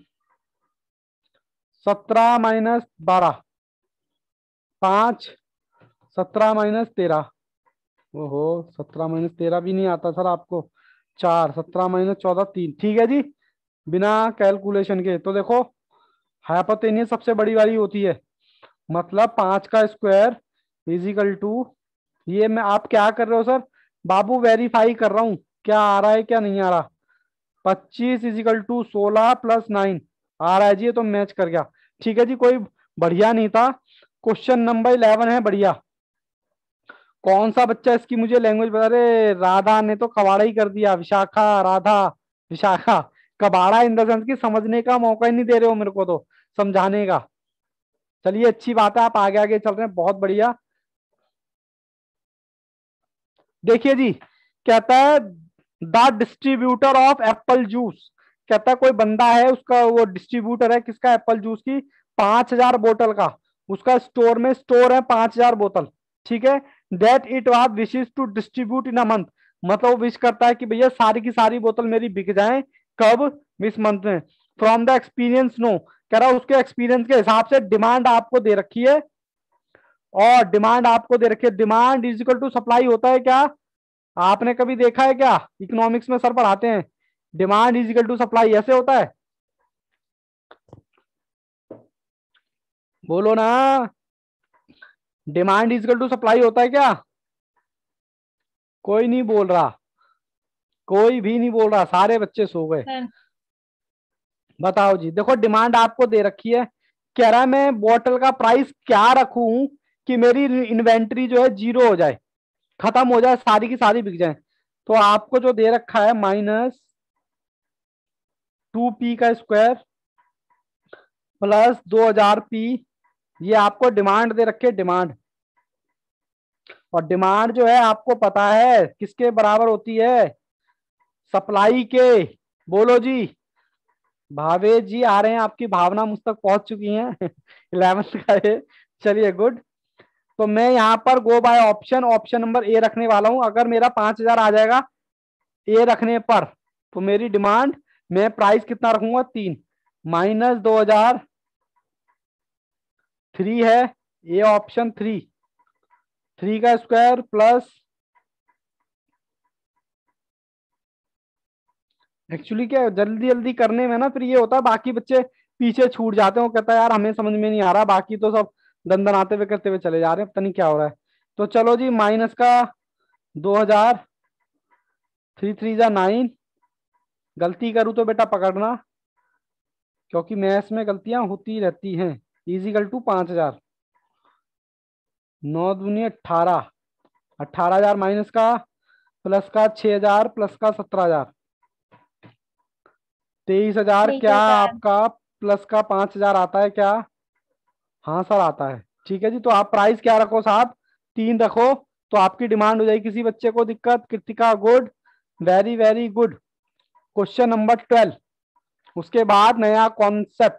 17 minus 12, 5, 17 minus 13। ओहो, 17 माइनस 13 भी नहीं आता सर आपको। 4, 17 माइनस 14, 3। ठीक है जी, बिना कैलकुलेशन के। तो देखो हाइपोटेन्यूज सबसे बड़ी वाली होती है, मतलब 5 का स्क्वायर इजिकल टू, ये मैं, आप क्या कर रहे हो सर? बाबू वेरीफाई कर रहा हूं क्या आ रहा है क्या नहीं आ रहा। 25 इजिकल टू 16 + 9 आ रहा है जी, ये तो मैच कर गया। ठीक है जी, कोई बढ़िया नहीं था। क्वेश्चन नंबर 11 है बढ़िया। कौन सा बच्चा इसकी मुझे लैंग्वेज बता रहे? राधा ने तो कबाड़ा ही कर दिया, विशाखा राधा विशाखा। कबाड़ा इन द सेंस की समझने का मौका ही नहीं दे रहे हो मेरे को तो समझाने का। चलिए अच्छी बात है, आप आगे आगे चल रहे हैं, बहुत बढ़िया। देखिए जी, कहता है the distributor of apple juice, कहता है कोई बंदा है, उसका वो डिस्ट्रीब्यूटर है किसका? एप्पल जूस की 5,000 बोतल का, उसका स्टोर में स्टोर है 5,000 बोतल। ठीक है, that it was wishes to distribute in a month, मतलब वो विश करता है कि भैया सारी की सारी बोतल मेरी बिक जाए, कब? इस मंथ में। फ्रॉम द एक्सपीरियंस नो, कह रहा है उसके एक्सपीरियंस के हिसाब से डिमांड आपको दे रखी है, और डिमांड आपको दे रखी है, demand is equal to supply होता है क्या? आपने कभी देखा है क्या? इकोनॉमिक्स में सर पढ़ाते हैं, demand is equal to supply ऐसे होता है, बोलो ना। Demand is equal to supply होता है क्या? कोई नहीं बोल रहा, कोई भी नहीं बोल रहा, सारे बच्चे सो गए। सर बताओ जी, देखो डिमांड आपको दे रखी है, कह रहा है मैं बोतल का प्राइस क्या रखूं कि मेरी इन्वेंट्री जो है जीरो हो जाए, खत्म हो जाए, सारी की सारी बिक जाए। तो आपको जो दे रखा है -2p का स्क्वायर प्लस 2000p, ये आपको डिमांड दे रखी है, डिमांड। और डिमांड जो है आपको पता है किसके बराबर होती है? सप्लाई के। बोलो जी, भावेश जी आ रहे हैं, आपकी भावना मुझ तक पहुंच चुकी है 11th का है। चलिए गुड। तो मैं यहाँ पर go by option, option number A रखने वाला हूं। अगर मेरा 5,000 आ जाएगा ए रखने पर, तो मेरी डिमांड, मैं प्राइस कितना रखूंगा? 3 -2000 3 है, ए ऑप्शन 3 का स्क्वायर प्लस, एक्चुअली क्या जल्दी जल्दी करने में ना फिर ये होता है बाकी बच्चे पीछे छूट जाते हैं, वो कहता है यार हमें समझ में नहीं आ रहा, बाकी तो सब दंदनाते हुए करते हुए चले जा रहे हैं, पता नहीं क्या हो रहा है। तो चलो जी, माइनस का 2000, 3 3 जा 9, गलती करूँ तो बेटा पकड़ना, क्योंकि मैथ्स में गलतियां होती रहती हैं। इजिकल टू 5,000, 9 दूनी 18, 18,000 माइनस का प्लस का 6,000 प्लस का 17,000, 23,000 ठीक क्या है सर। आपका? प्लस का 5,000 आता है क्या? हाँ सर आता है। ठीक है जी, तो आप प्राइस क्या रखो साहब? 3 रखो, तो आपकी डिमांड हो जाएगी। किसी बच्चे को दिक्कत? Kritika good, very very good. Question number 12, उसके बाद नया कॉन्सेप्ट।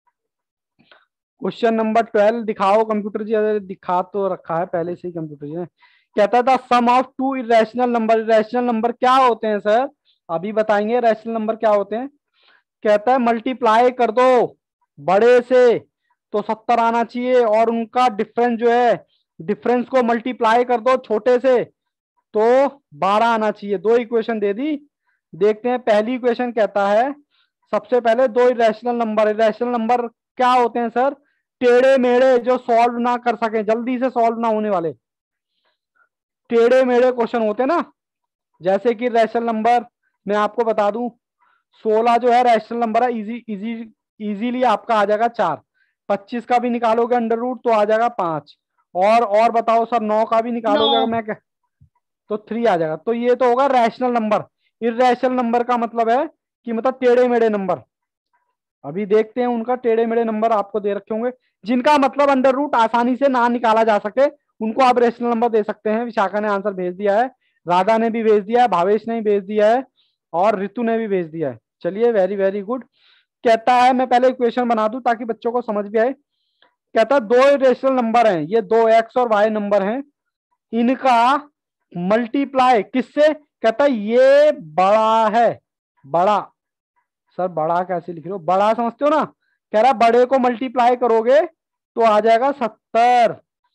क्वेश्चन नंबर 12 दिखाओ कंप्यूटर जी, अरे दिखा तो रखा है पहले से ही कंप्यूटर जी ने। कहता था sum of two irrational number, irrational number क्या होते हैं सर? अभी बताएंगे रैशनल नंबर क्या होते हैं। कहता है मल्टीप्लाई कर दो बड़े से तो 70 आना चाहिए, और उनका डिफरेंस जो है, डिफरेंस को मल्टीप्लाई कर दो छोटे से तो 12 आना चाहिए। दो इक्वेशन दे दी, देखते हैं। पहली इक्वेशन कहता है सबसे पहले दो इरेशनल नंबर, इरेशनल नंबर क्या होते हैं सर? टेढ़े मेढ़े, जो सॉल्व ना कर सके, जल्दी से सॉल्व ना होने वाले टेढ़े मेढ़े क्वेश्चन होते हैं ना। जैसे कि रैशनल नंबर मैं आपको बता दूं, 16 जो है रैशनल नंबर है, इजी इजी इजीली आपका आ जाएगा 4। 25 का भी निकालोगे अंडर रूट तो आ जाएगा 5। और बताओ सर 9 का भी नो। निकालोगे अगर मैं तो 3 आ जाएगा। तो ये तो होगा रैशनल नंबर। इरेशनल नंबर का मतलब है कि मतलब टेढ़े मेढ़े नंबर। अभी देखते हैं उनका टेढ़े मेढ़े नंबर आपको दे रखे होंगे, जिनका मतलब अंडर रूट आसानी से ना निकाला जा सके, उनको आप रेशनल नंबर दे सकते हैं। विशाखा ने आंसर भेज दिया है, राधा ने भी भेज दिया है, भावेश ने भी भेज दिया है, और ऋतु ने भी भेज दिया है। चलिए वेरी वेरी गुड। कहता है, मैं पहले इक्वेशन बना दूं ताकि बच्चों को समझ भी आए। कहता है दो इरेशनल नंबर हैं, ये दो एक्स और वाई नंबर हैं, इनका मल्टीप्लाई किससे? कहता है ये बड़ा है, बड़ा। सर बड़ा कैसे लिख रहे हो? बड़ा समझते हो ना? कह रहा बड़े को मल्टीप्लाई करोगे तो आ जाएगा 70।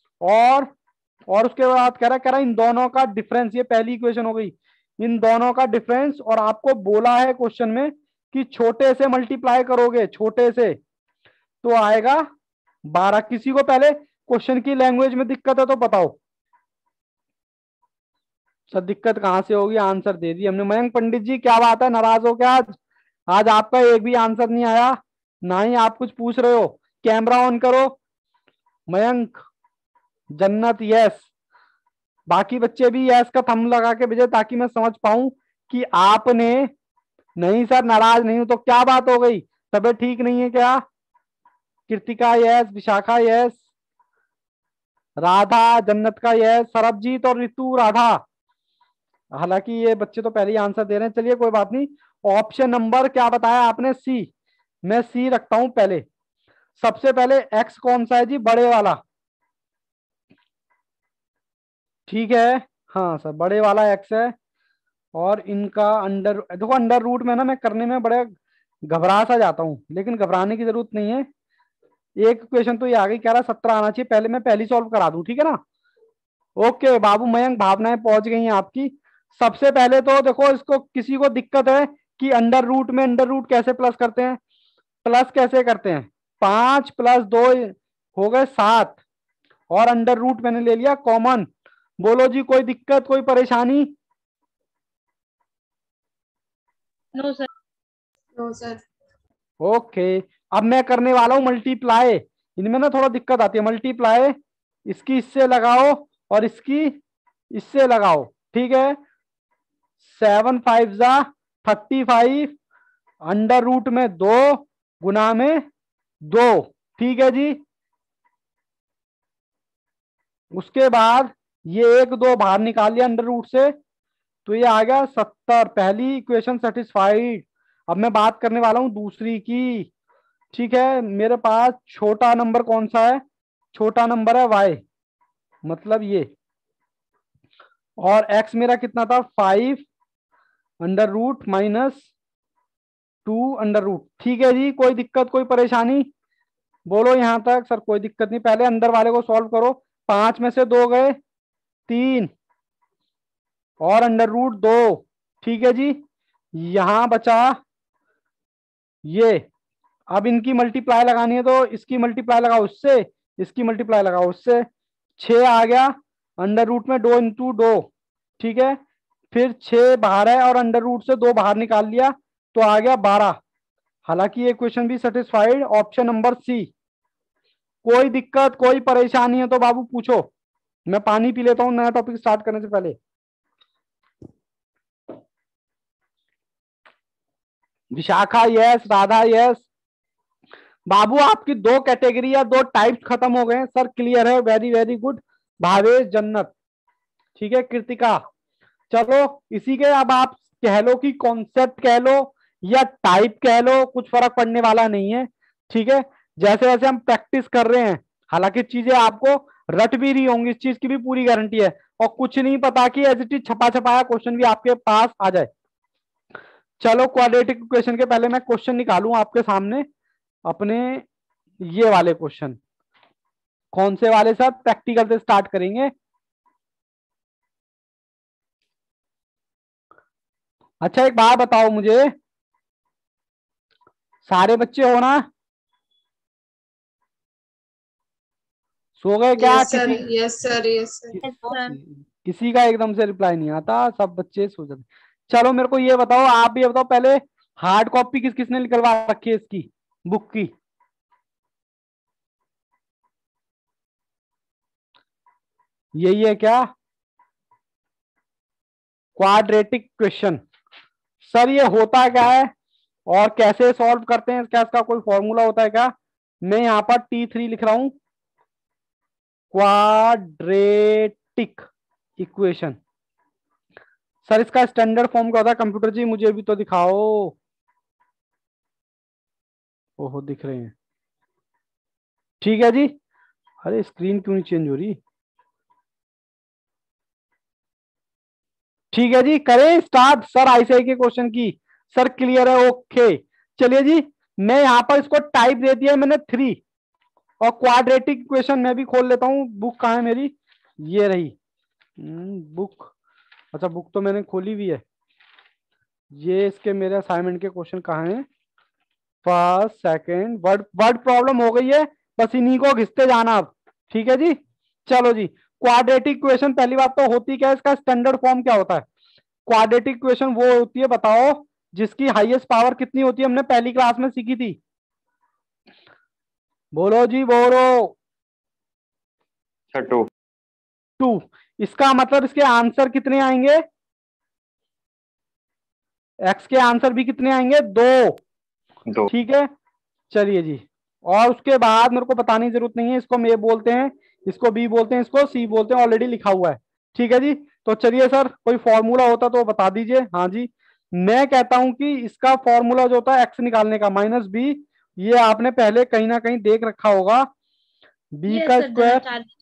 और उसके बाद कह रहा इन दोनों का डिफरेंस, ये पहली इक्वेशन हो गई, इन दोनों का डिफरेंस। और आपको बोला है क्वेश्चन में कि छोटे से मल्टीप्लाई करोगे, छोटे से, तो आएगा 12। किसी को पहले क्वेश्चन की लैंग्वेज में दिक्कत है तो बताओ सर, दिक्कत कहां से होगी? आंसर दे दी हमने। मयंक पंडित जी क्या बात है, नाराज हो क्या आज? आज आपका एक भी आंसर नहीं आया, ना ही आप कुछ पूछ रहे हो। कैमरा ऑन करो। मयंक, जन्नत यस, बाकी बच्चे भी यस का थंब लगा के भेजे ताकि मैं समझ पाऊं कि आपने। नहीं सर, नाराज नहीं हूं तो क्या बात हो गई? तबीयत ठीक नहीं है क्या? कृतिका यस, विशाखा यस, राधा, जन्नत का यस, सरबजीत और ऋतु, राधा। हालांकि ये बच्चे तो पहले ही आंसर दे रहे हैं, चलिए कोई बात नहीं। ऑप्शन नंबर क्या बताया आपने? सी। मैं सी रखता हूं पहले। सबसे पहले एक्स कौन सा है जी? बड़े वाला। ठीक है, हाँ सर, बड़े वाला एक्स है। और इनका अंडर, देखो अंडर रूट में ना मैं करने में बड़े घबरा सा जाता हूं, लेकिन घबराने की जरूरत नहीं है। एक क्वेश्चन तो ये आ गई, कह रहा 17 आना चाहिए, पहले मैं पहली सॉल्व करा दूं, ठीक है ना? ओके बाबू मयंक, भावनाएं पहुंच गई हैं आपकी। सबसे पहले तो देखो, इसको किसी को दिक्कत है कि अंडर रूट में अंडर रूट कैसे प्लस करते हैं? प्लस कैसे करते हैं? 5 + 2 हो गए 7, और अंडर रूट मैंने ले लिया कॉमन। बोलो जी, कोई दिक्कत, कोई परेशानी? No sir. No sir. Okay, अब मैं करने वाला हूं मल्टीप्लाई। इनमें ना थोड़ा दिक्कत आती है। मल्टीप्लाई इसकी इससे लगाओ और इसकी इससे लगाओ, ठीक है? 7 5 जा 35, अंडर रूट में 2 गुना में 2, ठीक है जी। उसके बाद ये 1 2 बाहर निकाल लिया अंडर रूट से, तो ये आ गया 70। पहली इक्वेशन सेटिस्फाइड। अब मैं बात करने वाला हूं दूसरी की, ठीक है? मेरे पास छोटा नंबर कौन सा है? छोटा नंबर है y, मतलब ये। और x मेरा कितना था? 5 अंडर रूट -2 अंडर रूट, ठीक है जी। कोई दिक्कत, कोई परेशानी? बोलो यहां तक। सर कोई दिक्कत नहीं, पहले अंदर वाले को सॉल्व करो। 5 में से 2 गए 3, और अंडर रूट 2, ठीक है जी। यहां बचा ये। अब इनकी मल्टीप्लाई लगानी है तो इसकी मल्टीप्लाई लगाओ उससे, इसकी मल्टीप्लाई लगाओ उससे। 6 आ गया, अंडर रूट में 2 × 2, ठीक है। फिर 6 बाहर है और अंडर रूट से 2 बाहर निकाल लिया, तो आ गया 12। हालांकि ये क्वेश्चन भी सेटिस्फाइड, ऑप्शन नंबर सी। कोई दिक्कत, कोई परेशानी है तो बाबू पूछो। मैं पानी पी लेता हूं नया टॉपिक स्टार्ट करने से पहले। Vishakha yes, Radha yes. बाबू आपकी 2 कैटेगरी या 2 टाइप्स खत्म हो गए हैं सर, क्लियर है, very very good. Bhavesh, Jannat, ठीक है, कृतिका। चलो इसी के, अब आप कह लो कि कॉन्सेप्ट कह लो या टाइप कह लो, कुछ फर्क पड़ने वाला नहीं है, ठीक है? जैसे जैसे हम प्रैक्टिस कर रहे हैं, हालांकि चीजें आपको रट भी रही होंगी, इस चीज की भी पूरी गारंटी है। और कुछ नहीं पता कि एज इट इज छपा छपाया क्वेश्चन भी आपके पास आ जाए। चलो क्वाड्रेटिक इक्वेशन के पहले मैं क्वेश्चन निकालूं आपके सामने अपने। ये वाले क्वेश्चन कौन से वाले सर? प्रैक्टिकल से स्टार्ट करेंगे। अच्छा एक बात बताओ मुझे, सारे बच्चे हो ना? सो गए क्या? यस सर, किसी yes sir, yes sir. Yes sir. किसी का एकदम से रिप्लाई नहीं आता, सब बच्चे सो जाते। चलो मेरे को ये बताओ, आप ये बताओ पहले, हार्ड कॉपी किस किसने निकलवा रखी है इसकी बुक की? यही है क्या? Quadratic question. सर ये होता क्या है और कैसे सॉल्व करते हैं? क्या इसका कोई फॉर्मूला होता है क्या? मैं यहां पर T3 लिख रहा हूं, क्वाड्रेटिक इक्वेशन। सर इसका स्टैंडर्ड फॉर्म क्या होता है? कंप्यूटर जी मुझे भी तो दिखाओ। ओहो, दिख रहे हैं, ठीक है जी। अरे स्क्रीन क्यों नहीं चेंज हो रही? ठीक है जी, करें स्टार्ट सर आईसीआई के क्वेश्चन की। सर क्लियर है, ओके। चलिए जी, मैं यहां पर इसको टाइप दे दिया मैंने 3, और क्वाड्रेटिक इक्वेशन मैं भी खोल लेता हूं। बुक कहाँ है मेरी? ये रही बुक। अच्छा बुक तो मैंने खोली हुई है। ये इसके मेरे असाइनमेंट के क्वेश्चन कहाँ हैं? First second word word problem हो गई है, बस इन्हीं को घिसते जाना अब। ठीक है जी, चलो जी। क्वाड्रेटिक इक्वेशन, पहली बात तो होती क्या है, इसका स्टैंडर्ड फॉर्म क्या होता है? क्वाड्रेटिक इक्वेशन वो होती है, बताओ, जिसकी हाईएस्ट पावर कितनी होती है? हमने पहली क्लास में सीखी थी, बोलो जी बोलो। 2। 2। इसका मतलब इसके आंसर कितने आएंगे? एक्स के आंसर भी कितने आएंगे? 2। ठीक है, चलिए जी। और उसके बाद मेरे को बताने की जरूरत नहीं है, इसको ए बोलते हैं, इसको बी बोलते हैं, इसको सी बोलते हैं, ऑलरेडी लिखा हुआ है। ठीक है जी, तो चलिए सर, कोई फॉर्मूला होता तो बता दीजिए। हाँ जी, मैं कहता हूं कि इसका फॉर्मूला जो होता है एक्स निकालने का, माइनस बी, ये आपने पहले कहीं ना कहीं देख रखा होगा। बी ये का सर स्क्वायर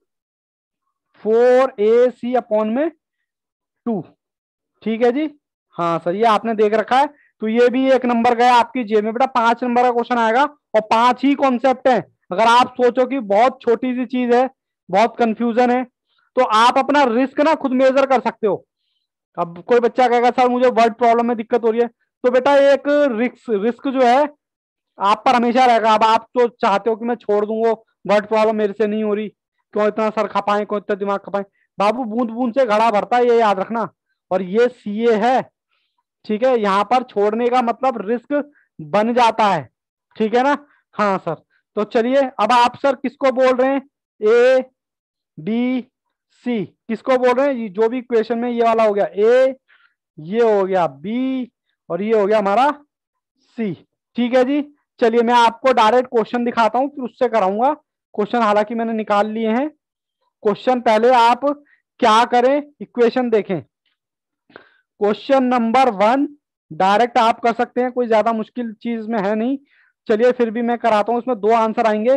4ac अपॉन में 2। ठीक है जी, हाँ सर, ये आपने देख रखा है। तो ये भी 1 नंबर गया आपकी जेब में। बेटा 5 नंबर का क्वेश्चन आएगा और 5 ही कॉन्सेप्ट है। अगर आप सोचो कि बहुत छोटी सी चीज है, बहुत कंफ्यूजन है, तो आप अपना रिस्क ना खुद मेजर कर सकते हो। अब कोई बच्चा कहेगा सर मुझे वर्ड प्रॉब्लम में दिक्कत हो रही है, तो बेटा एक रिस्क रिस्क जो है आप पर हमेशा रहेगा। अब आप तो चाहते हो कि मैं छोड़ दूंगा, वर्ड प्रॉब्लम मेरे से नहीं हो रही, क्यों इतना सर खपाएं, क्यों इतना दिमाग खपाएं? बाबू बूंद बूंद से घड़ा भरता है, ये याद रखना। और ये सीए है, ठीक है, यहां पर छोड़ने का मतलब रिस्क बन जाता है। ठीक है ना? हाँ सर, तो चलिए अब आप सर किसको बोल रहे हैं? ए बी सी किसको बोल रहे हैं? ये जो भी इक्वेशन में, ये वाला हो गया ए, ये हो गया बी, और ये हो गया हमारा सी। ठीक है जी, चलिए मैं आपको डायरेक्ट क्वेश्चन दिखाता हूं, फिर उससे कराऊंगा। क्वेश्चन हालांकि मैंने निकाल लिए हैं। क्वेश्चन पहले आप क्या करें, इक्वेशन देखें। क्वेश्चन नंबर 1 डायरेक्ट आप कर सकते हैं, कोई ज्यादा मुश्किल चीज में है नहीं। चलिए फिर भी मैं कराता हूं, इसमें 2 आंसर आएंगे।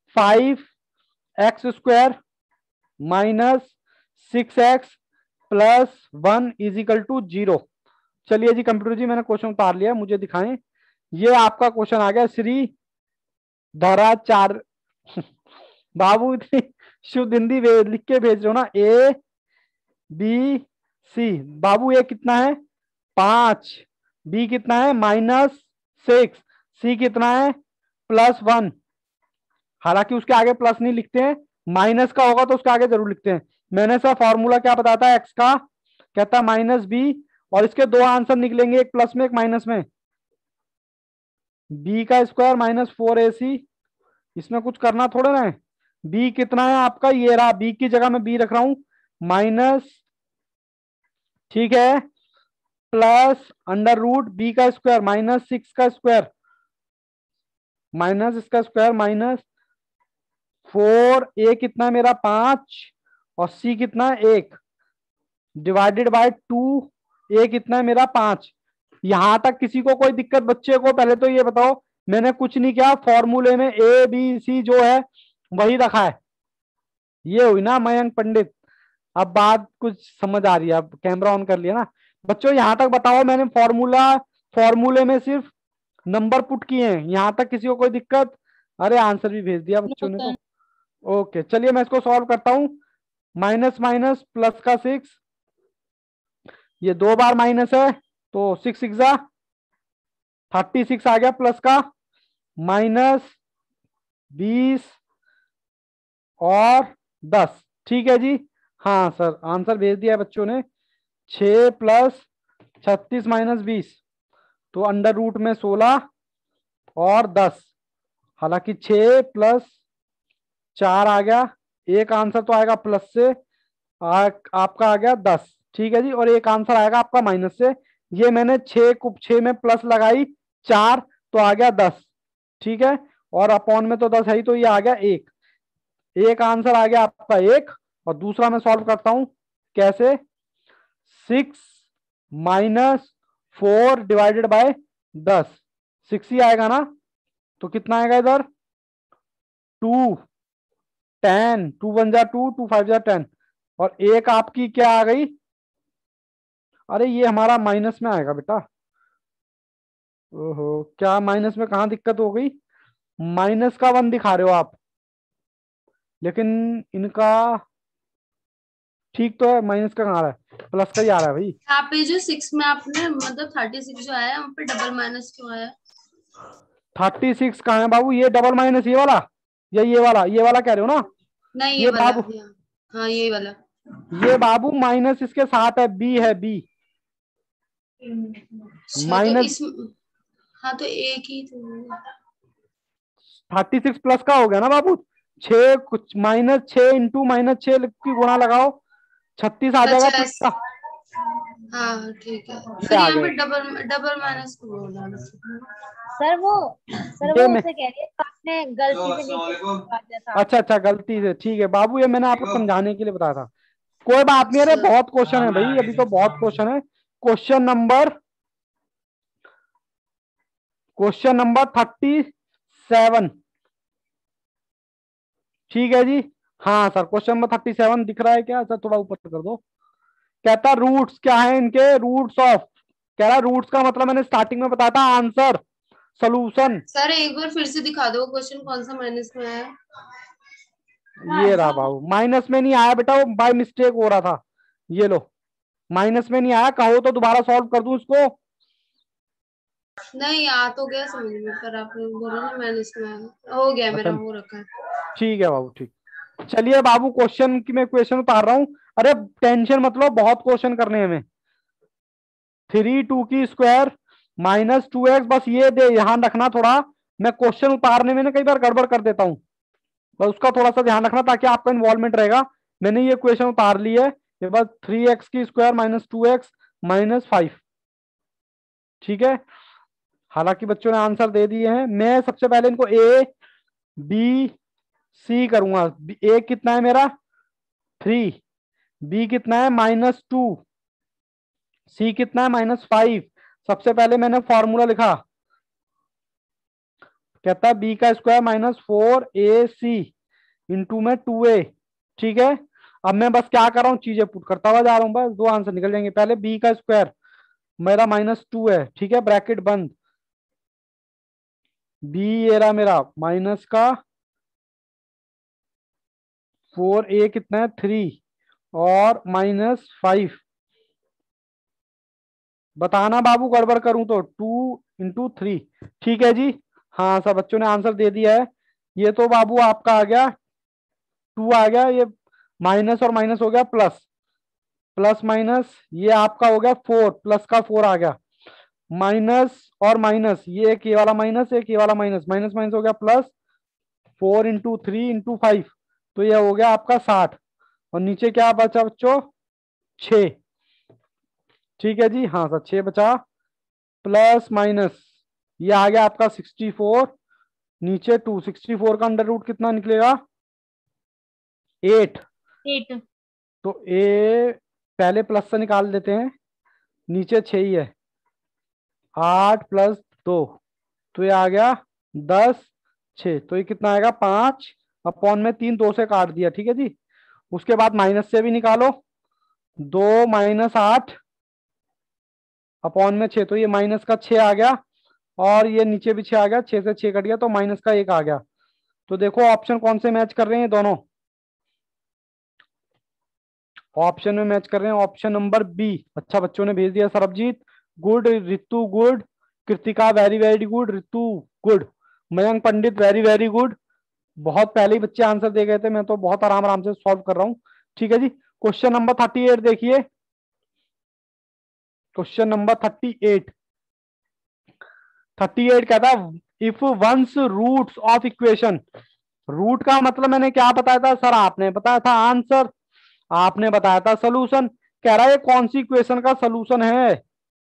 5x² minus 6x plus 1 equal to 0। चलिए जी कंप्यूटर जी, मैंने क्वेश्चन उतार लिया, मुझे दिखाएं। ये आपका क्वेश्चन आ गया, श्री धरा चार बाबू इतनी शुद्ध हिंदी लिख के भेज रहे हो ना। ए बी सी, बाबू ए कितना है? 5, बी कितना है? -6, सी कितना है? +1। हालांकि उसके आगे प्लस नहीं लिखते हैं, माइनस का होगा तो उसके आगे जरूर लिखते हैं। मैंने सर फॉर्मूला क्या बताता है एक्स का? कहता है -b, और इसके 2 आंसर निकलेंगे, एक प्लस में एक माइनस में। b का स्क्वायर -4ac, इसमें कुछ करना थोड़ा ना है। b कितना है आपका? ये रहा, b की जगह मैं b रख रहा हूं, माइनस, ठीक है, प्लस √b का स्क्वायर -6 का स्क्वायर, माइनस इसका स्क्वायर -4, a कितना है मेरा? 5, और c कितना है? 1, डिवाइडेड बाय 2, a कितना है मेरा? 5। यहां तक किसी को कोई दिक्कत? बच्चे को पहले तो ये बताओ, मैंने कुछ नहीं किया, फॉर्मूले में ए बी सी जो है वही रखा है। ये हुई ना मयंक पंडित? अब बात कुछ समझ आ रही है? अब कैमरा ऑन कर लिया ना बच्चों? यहां तक बताओ, मैंने फॉर्मूले में सिर्फ नंबर पुट किए हैं, यहां तक किसी को कोई दिक्कत? अरे आंसर भी भेज दिया बच्चों ने तो। ओके, चलिए मैं इसको सॉल्व करता हूं। माइनस माइनस प्लस का 6, ये 2 बार माइनस है, तो 6 6 जा 36 आ गया, प्लस का -20 और 10। ठीक है जी, हाँ सर आंसर भेज दिया बच्चों ने। 6 + 36 - 20, तो अंडर रूट में 16 और 10। हालांकि 6 + 4 आ गया, एक आंसर तो आएगा प्लस से, आपका आ गया 10। ठीक है जी, और एक आंसर आएगा आपका माइनस से। ये मैंने 6 में प्लस लगाई 4, तो आ गया 10। ठीक है, और अपॉन में तो 10 है ही, तो ये आ गया 1। एक आंसर आ गया आपका 1, और दूसरा मैं सॉल्व करता हूं कैसे? 6 - 4 डिवाइडेड बाय 10, 6 ही आएगा ना? तो कितना आएगा इधर? 2 10, 2 1 जा 2, 2 5 जा 10, और एक आपकी क्या आ गई? अरे ये हमारा माइनस में आएगा बेटा। ओहो, क्या माइनस में कहाँ दिक्कत हो गई? माइनस का 1 दिखा रहे हो आप, लेकिन इनका ठीक तो है, माइनस का कहाँ आ रहा है? प्लस का ही आ रहा है भाई। यहाँ पे जो 6 में आपने मतलब 36 जो आया वहाँ पे डबल माइनस क्यों आया? 36 कहाँ है बाबू? ये डबल माइनस ये वाला या ये वाला कह रहे हो ना? नहीं ये ये वाला, बाबू, हाँ यही वाला। ये बाबू माइनस इसके साथ है, बी है बी। अच्छा तो माइनस इस, हाँ तो एक ही तो। 36 प्लस का हो गया ना बाबू। 6 कुछ -6 इंटू -6 की गुणा लगाओ, 36 आ जाएगा अच्छा प्लस का। हाँ ठीक है, ये फिर आ यहाँ गया। पे डबल डबल माइनस को बोला। सर वो ये मैं, उसे कह रही है तो आपने गलती से नीचे लगा दिया था। अच्छा अच्छा गलती से, ठीक है बाबू, ये मैंने आपको समझाने के लिए बताया था। कोई बात नहीं, अरे अच्छा बहुत क्वेश्चन है भाई, अभी तो बहुत क्वेश्चन है। क्वेश्चन नंबर 37, ठीक है जी। हाँ सर, क्वेश्चन नंबर 37 दिख रहा है क्या सर? थोड़ा ऊपर कर दो। कहता रूट्स क्या है इनके, रूट्स ऑफ, कह रहा रूट्स का मतलब मैंने स्टार्टिंग में बताया था, आंसर, सॉल्यूशन। सर एक बार फिर से दिखा दो क्वेश्चन कौन सा माइनस में आया। ये रहा बाबू, माइनस में नहीं आया बेटा, वो बाय मिस्टेक हो रहा था। ये लो, माइनस में नहीं आया, कहो तो दोबारा सॉल्व कर दूं इसको। नहीं आ तो गया समझ में, पर आपने बोला ना माइनस में आया, हो गया मेरा, अच्छा हो रखा है। ठीक है बाबू, ठीक। चलिए बाबू, क्वेश्चन की मैं क्वेश्चन उतार रहा हूँ। अरे टेंशन मतलब, बहुत क्वेश्चन करने हैं हमें। 3 2 की स्क्वायर -2x, बस ये दे ध्यान रखना थोड़ा। मैं क्वेश्चन उतारने में ना कई बार गड़बड़ कर देता हूँ, बस उसका थोड़ा सा ध्यान रखना ताकि आपका इन्वॉल्वमेंट रहेगा। मैंने ये क्वेश्चन उतार ली है, ये बस 3x की स्क्वायर -2x -5, ठीक है। हालांकि बच्चों ने आंसर दे दिए हैं, मैं सबसे पहले इनको ए बी सी करूंगा। ए कितना है मेरा 3, बी कितना है -2, सी कितना है -5। सबसे पहले मैंने फॉर्मूला लिखा, कहता है बी का स्क्वायर -4ac इंटू में 2a, ठीक है। अब मैं बस क्या कर रहा हूँ, चीजें पुट करता हुआ जा रहा हूँ, बस दो आंसर निकल जाएंगे। पहले बी का स्क्वायर मेरा -2 है, ठीक है, ब्रैकेट बंद। बी ये रहा मेरा माइनस का 4a कितना है 3 और -5। बताना बाबू गड़बड़ करूं तो, 2 × 3, ठीक है जी। हाँ सब बच्चों ने आंसर दे दिया है। ये तो बाबू आपका आ गया 2 आ गया, ये माइनस और माइनस हो गया प्लस, प्लस माइनस ये आपका हो गया 4, प्लस का 4 आ गया, माइनस और माइनस, ये एक ये वाला माइनस, एक ये वाला माइनस, माइनस माइनस हो गया प्लस, 4 × 3 × 5, तो ये हो गया आपका 60। और नीचे क्या बचा बच्चों, 6, ठीक है जी। हाँ सर 6 बचा, प्लस माइनस ये आ गया आपका 64, नीचे 2, 64 का अंडर रूट कितना निकलेगा 8। 8। तो ए पहले प्लस से निकाल देते हैं, नीचे 6 ही है, 8 + 2, तो ये आ गया 10, 6, तो ये कितना आएगा 5 अपॉन में 3, 2 से काट दिया, ठीक है जी। उसके बाद माइनस से भी निकालो, 2 - 8 अपॉन में 6, तो ये माइनस का 6 आ गया, और ये नीचे भी 6 आ गया, 6 से 6 कट गया, तो माइनस का 1 आ गया। तो देखो ऑप्शन कौन से मैच कर रहे हैं दोनों, ऑप्शन में मैच कर रहे हैं, ऑप्शन नंबर बी। अच्छा बच्चों ने भेज दिया, Sarabjit good, Ritu good, Kritika very very good, Ritu good, Mayank Pandit very very good. बहुत पहले ही बच्चे आंसर दे गए थे, मैं तो बहुत आराम आराम से सॉल्व कर रहा हूँ, ठीक है जी। क्वेश्चन नंबर 38 देखिए, क्वेश्चन नंबर 38 कहता है if once roots of equation, root का मतलब मैंने क्या बताया था सर? आपने बताया था आंसर, आपने बताया था सोल्यूशन। कह रहा है ये कौन सी इक्वेशन का सोल्यूशन है?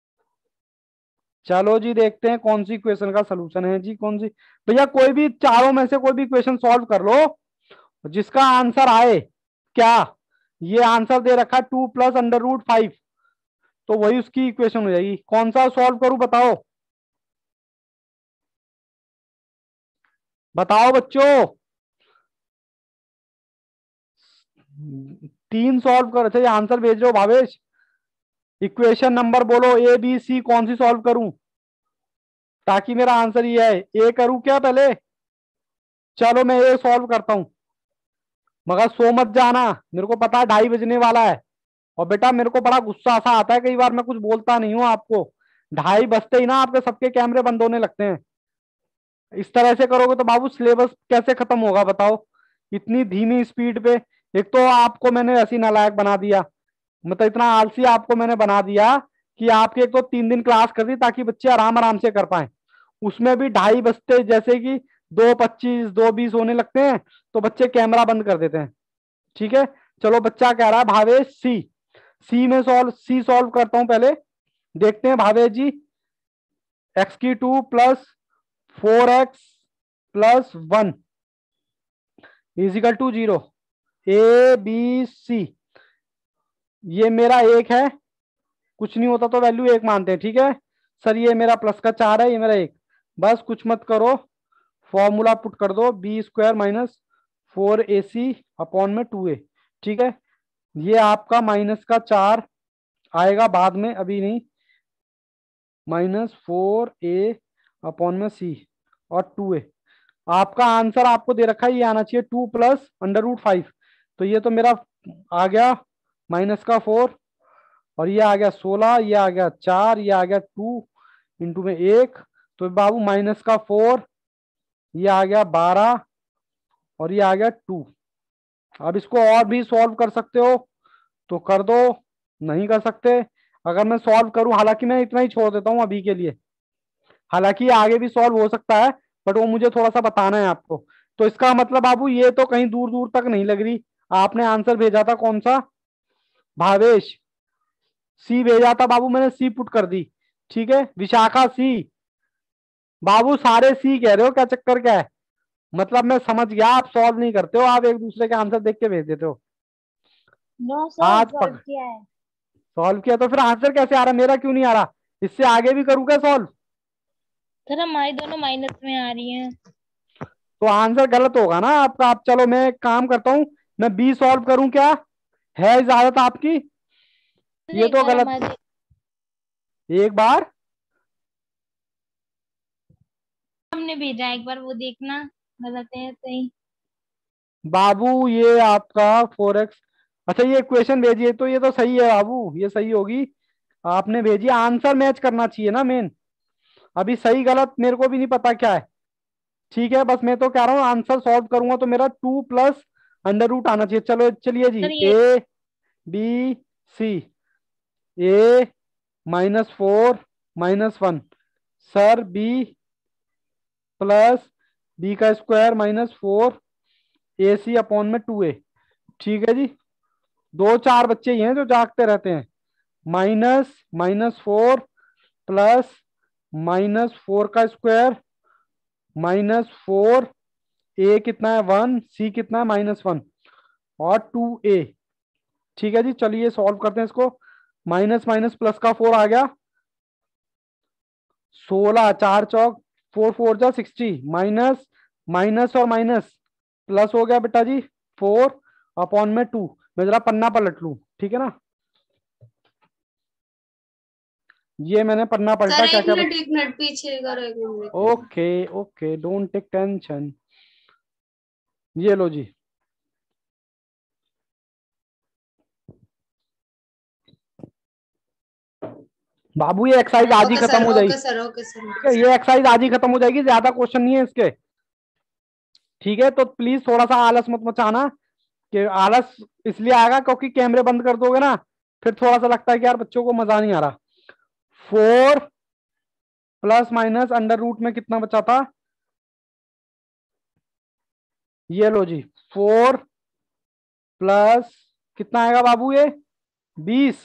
चलो जी देखते हैं कौन सी इक्वेशन का सोल्यूशन है जी, कौन सी। भैया कोई भी चारों में से कोई भी इक्वेशन सॉल्व कर लो, जिसका आंसर आए। क्या ये आंसर दे रखा है 2 + √5, तो वही उसकी इक्वेशन हो जाएगी। कौन सा सॉल्व करूं बताओ, बताओ बच्चों। 3 सॉल्व कर, अच्छा ये आंसर भेज रहे हो भावेश। इक्वेशन नंबर बोलो ए बी सी, कौन सी सॉल्व करूं ताकि मेरा आंसर ये है। ए करूं क्या पहले? चलो मैं ए सॉल्व करता हूं, मगर सो मत जाना, मेरे को पता है 2:30 बजने वाला है, और बेटा मेरे को बड़ा गुस्सा सा आता है कई बार, मैं कुछ बोलता नहीं हूँ आपको, 2:30 बजते ही ना आपके सबके कैमरे बंद होने लगते हैं। इस तरह से करोगे तो बाबू सिलेबस कैसे खत्म होगा बताओ, इतनी धीमी स्पीड पे। एक तो आपको मैंने ऐसी नालायक बना दिया, मतलब इतना आलसी आपको मैंने बना दिया कि आपके एक तो 3 दिन क्लास कर दी ताकि बच्चे आराम आराम से कर पाए, उसमें भी 2:30 बजते जैसे कि 2:25 2:20 होने लगते हैं तो बच्चे कैमरा बंद कर देते हैं। ठीक है, चलो बच्चा कह रहा है भावेश सी सॉल्व करता हूं पहले, देखते हैं भावेश जी। एक्स की 2 plus 4x plus 1 equal to 0, A B C. ये मेरा 1 है, कुछ नहीं होता तो वैल्यू 1 मानते हैं। ठीक है सर, ये मेरा प्लस का 4 है, ये मेरा 1, बस कुछ मत करो, फॉर्मूला पुट कर दो, b² माइनस 4ac अपॉन में 2a। ठीक है, ये आपका माइनस का 4 आएगा बाद में, अभी नहीं, -4a अपॉन में c और 2a। आपका आंसर आपको दे रखा है, ये आना चाहिए 2 प्लस √5, तो ये तो मेरा आ गया माइनस का 4, और ये आ गया 16, ये आ गया 4, ये आ गया 2 इंटू में 1, तो बाबू माइनस का 4, ये आ गया 12, और ये आ गया 2। अब इसको और भी सॉल्व कर सकते हो तो कर दो, नहीं कर सकते अगर मैं सॉल्व करूं, हालांकि मैं इतना ही छोड़ देता हूं अभी के लिए, हालांकि आगे भी सॉल्व हो सकता है बट वो मुझे थोड़ा सा बताना है आपको। तो इसका मतलब बाबू ये तो कहीं दूर दूर तक नहीं लग रही। आपने आंसर भेजा था कौन सा भावेश, सी भेजा था बाबू, मैंने सी पुट कर दी। ठीक है विशाखा सी, बाबू सारे सी कह रहे हो, क्या चक्कर क्या है? मतलब मैं समझ गया आप सॉल्व नहीं करते हो, आप एक दूसरे के आंसर देख के भेज देते हो। नो सर, आज सॉल्व किया है। सॉल्व किया तो फिर आंसर कैसे आ रहा है, मेरा क्यों नहीं आ रहा? इससे आगे भी करूँ क्या सॉल्व? सर हमारी दोनों माइनस में आ रही हैं। तो आंसर गलत होगा ना आपका। आप चलो मैं एक काम करता हूँ, मैं बी सॉल्व करूं क्या, है इजाजत आपकी? ये एक तो बार गलत, हमारे एक बार हमने भेजा है, एक बार वो देखना गलत है सही। बाबू ये आपका 4x, अच्छा ये इक्वेशन भेजिए तो ये तो सही है बाबू, ये सही होगी, आपने भेजी, आंसर मैच करना चाहिए ना मेन। अभी सही गलत मेरे को भी नहीं पता क्या है। ठीक है, बस मैं तो कह रहा हूँ आंसर सॉल्व करूंगा तो मेरा 2 प्लस √ आना चाहिए। चलो चलिए जी, सर ये A B C, A -4 -1, sir B plus b² -4 ac upon में 2a। ठीक है जी, 2-4 बच्चे ही हैं जो जागते रहते हैं। -4 प्लस -4² -4, a कितना है 1, c कितना है -1 और 2a। ठीक है जी, चलिए सॉल्व करते हैं इसको। माइनस माइनस प्लस का 4 आ गया, 16, 4 चौक 4 4 जा 60, माइनस माइनस और माइनस प्लस हो गया बेटा जी 4 अपॉन में 2। मैं जरा पन्ना पलट लूं, ठीक है ना, ये मैंने पन्ना पलटा, सर क्या क्या एक मिनट पीछे करो, एक मिनट। Okay okay, don't take tension. ये लो जी, बाबू ये एक्सरसाइज आज ही ओके खत्म सर, हो जाएगी। ओके सर, ओके सर, ठीक ओके है, सर। ये एक्सरसाइज आज ही खत्म हो जाएगी, ज्यादा क्वेश्चन नहीं है इसके। ठीक है, तो प्लीज थोड़ा सा आलस मत मचाना, कि आलस इसलिए आएगा क्योंकि कैमरे बंद कर दोगे ना, फिर थोड़ा सा लगता है कि यार बच्चों को मजा नहीं आ रहा। 4 प्लस माइनस √ में कितना बचा था, ये लो जी, 4 प्लस कितना आएगा बाबू ये 20,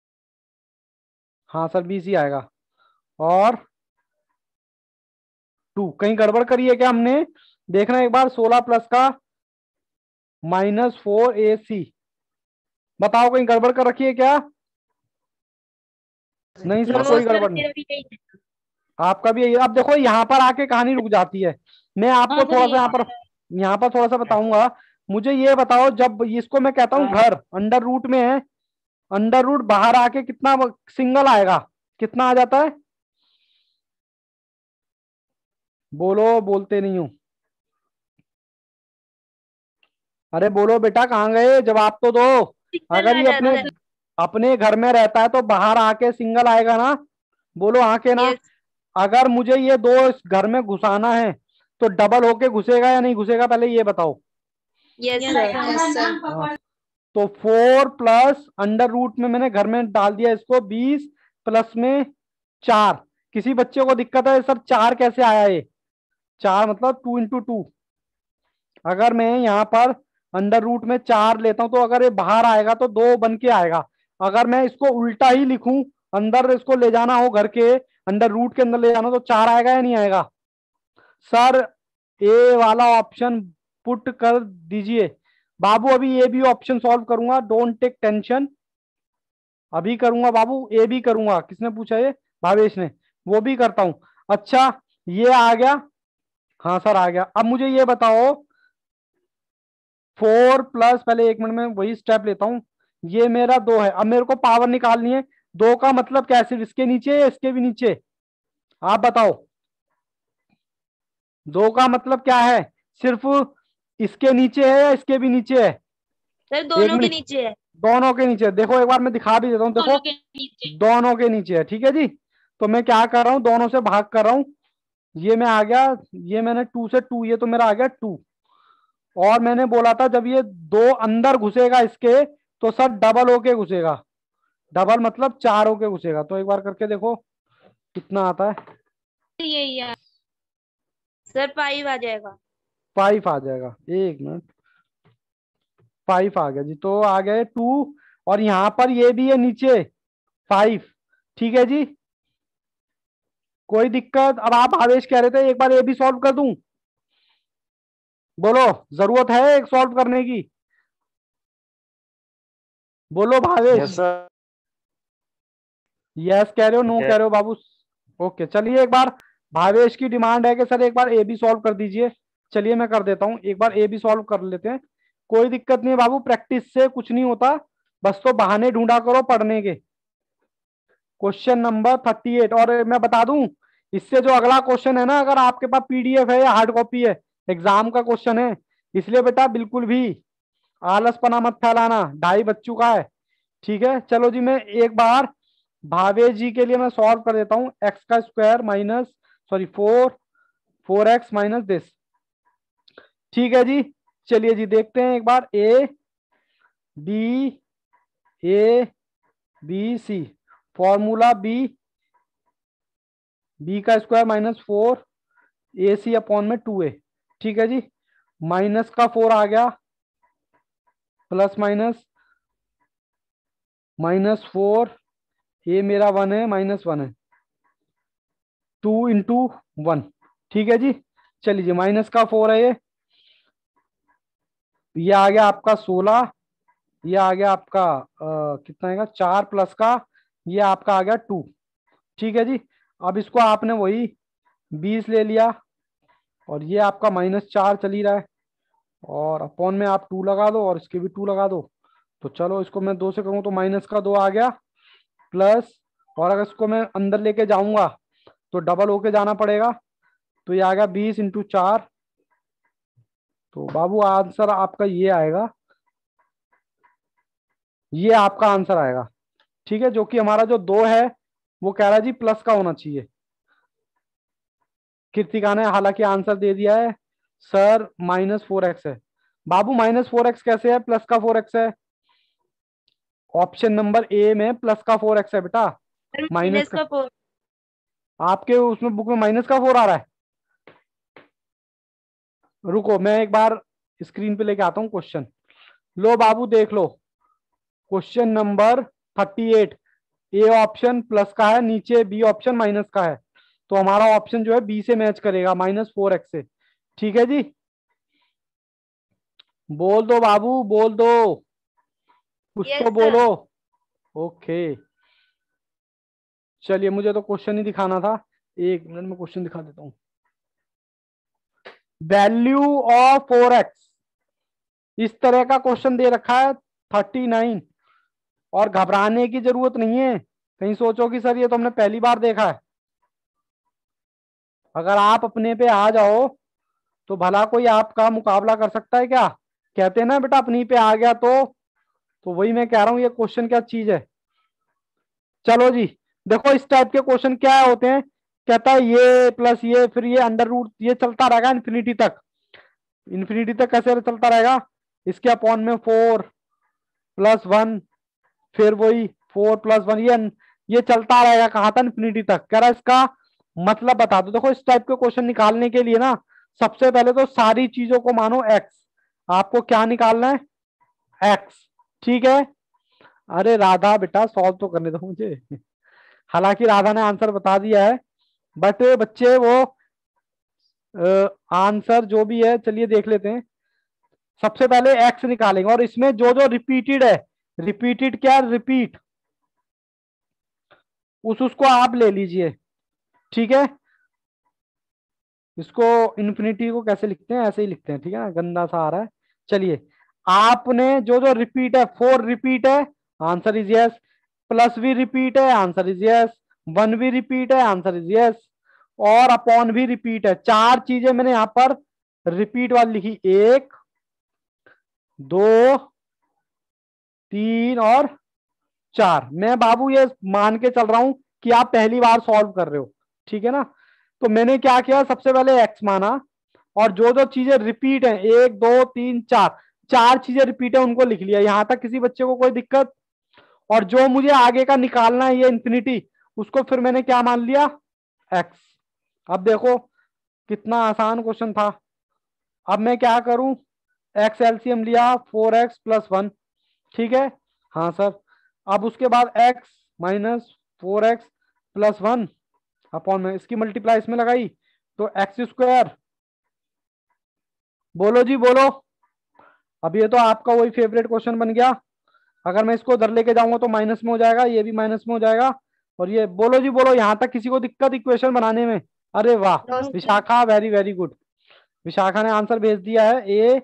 हाँ सर 20 ही आएगा, और 2, कहीं गड़बड़ करी है क्या हमने, देखना एक बार। 16 प्लस का -4ac, बताओ कहीं गड़बड़ कर रखी है क्या? नहीं सर नो कोई सर, गड़बड़ नहीं, मेरा भी यही है। आपका भी यही। अब देखो यहाँ पर आके कहानी रुक जाती है, मैं हाँ आपको सर थोड़ा सा ये यहाँ पर थोड़ा सा बताऊंगा। मुझे ये बताओ, जब इसको मैं कहता हूँ घर √ में है, √ बाहर आके कितना सिंगल आएगा, कितना आ जाता है? बोलो, बोलते नहीं हूं, अरे बोलो बेटा, कहाँ गए, जवाब तो दो। सिंगल अगर आ ये अपने जाता है। अपने घर में रहता है तो बाहर आके सिंगल आएगा ना, बोलो आके ना। यस अगर मुझे ये दो इस घर में घुसाना है तो डबल होके घुसेगा या नहीं घुसेगा, पहले ये बताओ। Yes yes sir. Sir. Yes sir. हाँ, तो 4 प्लस अंडर रूट में मैंने घर में डाल दिया इसको 20 प्लस में 4। किसी बच्चे को दिक्कत है सर 4 कैसे आया ये? 4 मतलब 2 × 2। अगर मैं यहाँ पर अंडर रूट में 4 लेता हूं तो अगर ये बाहर आएगा तो 2 बन के आएगा। अगर मैं इसको उल्टा ही लिखूं, अंदर इसको ले जाना हो घर के अंडर रूट के अंदर ले जाना, तो 4 आएगा या नहीं आएगा? सर ए वाला ऑप्शन पुट कर दीजिए बाबू। अभी ए भी ऑप्शन सॉल्व करूंगा, डोंट टेक टेंशन। अभी करूंगा बाबू, ए भी करूंगा। किसने पूछा ये? भावेश ने। वो भी करता हूं। अच्छा ये आ गया, हाँ सर आ गया। अब मुझे ये बताओ 4 प्लस, पहले 1 मिनट में वही स्टेप लेता हूं। ये मेरा 2 है, अब मेरे को पावर निकालनी है। 2 का मतलब क्या है? सिर्फ इसके नीचे या इसके भी नीचे? आप बताओ। 2 का मतलब क्या है? सिर्फ इसके नीचे है या इसके भी नीचे है? सर एक दोनों के मिनट, नीचे है। दोनों के नीचे। देखो एक बार मैं दिखा भी देता हूँ, देखो दोनों के नीचे। दोनों के नीचे है। ठीक है जी, तो मैं क्या कर रहा हूँ, दोनों से भाग कर रहा हूँ। ये मैं आ गया, ये मैंने 2 से 2, ये तो मेरा आ गया 2। और मैंने बोला था जब ये 2 अंदर घुसेगा इसके तो सर डबल होके घुसेगा। डबल मतलब 4 होके घुसेगा। तो एक बार करके देखो कितना आता है। ये यार सर 5 आ जाएगा। 5 आ जाएगा, 1 मिनट। 5 आ गया जी, तो आ गए 2। और यहां पर ये भी है नीचे 5। ठीक है जी, कोई दिक्कत? अब आप आवेश कह रहे थे एक बार ये भी सॉल्व कर दूं, बोलो जरूरत है एक सॉल्व करने की? बोलो भावेश। Yes sir. यस कह रहे हो, नो कह रहे हो बाबू? ओके चलिए, एक बार भावेश की डिमांड है कि सर एक बार ए बी सॉल्व कर दीजिए। चलिए मैं कर देता हूँ, एक बार ए बी सॉल्व कर लेते हैं। कोई दिक्कत नहीं है बाबू, प्रैक्टिस से कुछ नहीं होता, बस तो बहाने ढूंढा करो पढ़ने के। Question number 38। और मैं बता दूं, इससे जो अगला क्वेश्चन है ना, अगर आपके पास पीडीएफ है या हार्ड कॉपी है, एग्जाम का क्वेश्चन है, इसलिए बेटा बिल्कुल भी आलसपना मत फैलाना, 2:30 बज चुका है। ठीक है चलो जी, मैं एक बार भावेश जी के लिए मैं सॉल्व कर देता हूं। एक्स का square minus, sorry 4x minus this. ठीक है जी, चलिए जी देखते हैं एक बार। A B C, formula B का स्क्वायर माइनस 4 AC अपॉन में 2A। ठीक है जी, माइनस का 4 आ गया, प्लस -4, ये मेरा 1 है, -1 है, 2 × 1। ठीक है जी, चलिए माइनस का 4 है ये आ गया आपका 16। ये आ गया आपका कितना आएगा, 4 प्लस का ये आपका आ गया 2। ठीक है जी, अब इसको आपने वही 20 ले लिया, और ये आपका -4 चल ही रहा है, और अपॉन में आप 2 लगा दो और इसके भी 2 लगा दो। तो चलो इसको मैं 2 से करूँ तो माइनस का 2 आ गया, प्लस, और अगर इसको मैं अंदर लेके जाऊंगा तो डबल होके जाना पड़ेगा, तो ये आ गया 20 × 4। तो बाबू आंसर आपका ये आएगा, ये आपका आंसर आएगा। ठीक है, जो कि हमारा जो 2 है वो कह रहा है जी प्लस का होना चाहिए। कृतिका ने हालांकि आंसर दे दिया है सर -4x है। बाबू -4x कैसे है, प्लस का 4x है? ऑप्शन नंबर ए में प्लस का 4x है बेटा, सर माइनस माइनस का। का 4। आपके उसमें बुक में माइनस का 4 आ रहा है। रुको मैं एक बार स्क्रीन पे लेके आता हूँ क्वेश्चन। लो बाबू देख लो, question number 38। A option plus का है, नीचे बी ऑप्शन माइनस का है, तो हमारा ऑप्शन जो है बी से मैच करेगा, -4x से। ठीक है जी, बोल दो बाबू बोल दो, कुछ यस तो सर। बोलो। ओके चलिए, मुझे तो क्वेश्चन ही दिखाना था, 1 मिनट में क्वेश्चन दिखा देता हूं। वैल्यू ऑफ 4x, इस तरह का क्वेश्चन दे रखा है 39। और घबराने की जरूरत नहीं है, कहीं सोचो कि सर ये तो हमने पहली बार देखा है। अगर आप अपने पे आ जाओ तो भला कोई आपका मुकाबला कर सकता है क्या? कहते हैं ना बेटा, अपनी पे आ गया तो तो वही मैं कह रहा हूँ, ये क्वेश्चन क्या चीज है। चलो जी, देखो इस टाइप के क्वेश्चन क्या होते हैं, कहता है ये प्लस ये, फिर ये अंडर रूट, ये चलता रहेगा इन्फिनिटी तक। इन्फिनिटी तक कैसे चलता रहेगा, इसके अपॉन में 4+1, फिर वही 4+1, ये चलता रहेगा कहाँ तक, इन्फिनिटी तक। कह रहा है इसका मतलब बता दो। देखो इस टाइप के क्वेश्चन निकालने के लिए ना, सबसे पहले तो सारी चीजों को मानो एक्स। आपको क्या निकालना है, एक्स, ठीक है। अरे राधा बेटा सॉल्व तो करने दो मुझे। हालांकि राधा ने आंसर बता दिया है, बट बच्चे वो आंसर जो भी है, चलिए देख लेते हैं। सबसे पहले एक्स निकालेंगे, और इसमें जो जो रिपीटेड है, रिपीटेड क्या, रिपीट, उसको आप ले लीजिए, ठीक है। इसको इन्फिनिटी को कैसे लिखते हैं, ऐसे ही लिखते हैं, ठीक है ना, गंदा सा आ रहा है। चलिए, आपने जो जो रिपीट है, 4 रिपीट है, आंसर इज यस। प्लस भी रिपीट है, आंसर इज यस। 1 भी रिपीट है, आंसर इज यस। और अपॉन भी रिपीट है। 4 चीजें मैंने यहां पर रिपीट वाली लिखी, 1 2 3 और 4। मैं बाबू ये मान के चल रहा हूं कि आप पहली बार सॉल्व कर रहे हो, ठीक है ना। तो मैंने क्या किया, सबसे पहले एक्स माना, और जो जो चीजें रिपीट है, 1 2 3 4, 4 चीजें रिपीट है उनको लिख लिया। यहां तक किसी बच्चे को कोई दिक्कत। और जो मुझे आगे का निकालना है, ये इंफिनिटी, उसको फिर मैंने क्या मान लिया, एक्स। अब देखो कितना आसान क्वेश्चन था। अब मैं क्या करूं, एक्स एलसीएम लिया, 4x+1, ठीक है। हाँ सर। अब उसके बाद x माइनस 4x+1 अपॉन में इसकी मल्टीप्लाई इसमें लगाई, तो x²। बोलो जी बोलो। अब ये तो आपका वही फेवरेट क्वेश्चन बन गया। अगर मैं इसको उधर लेके जाऊंगा तो माइनस में हो जाएगा, ये भी माइनस में हो जाएगा। और ये बोलो जी बोलो, यहां तक किसी को दिक्कत इक्वेशन बनाने में? अरे वाह, no sir. Vishakha very very good. Vishakha ने आंसर भेज दिया है,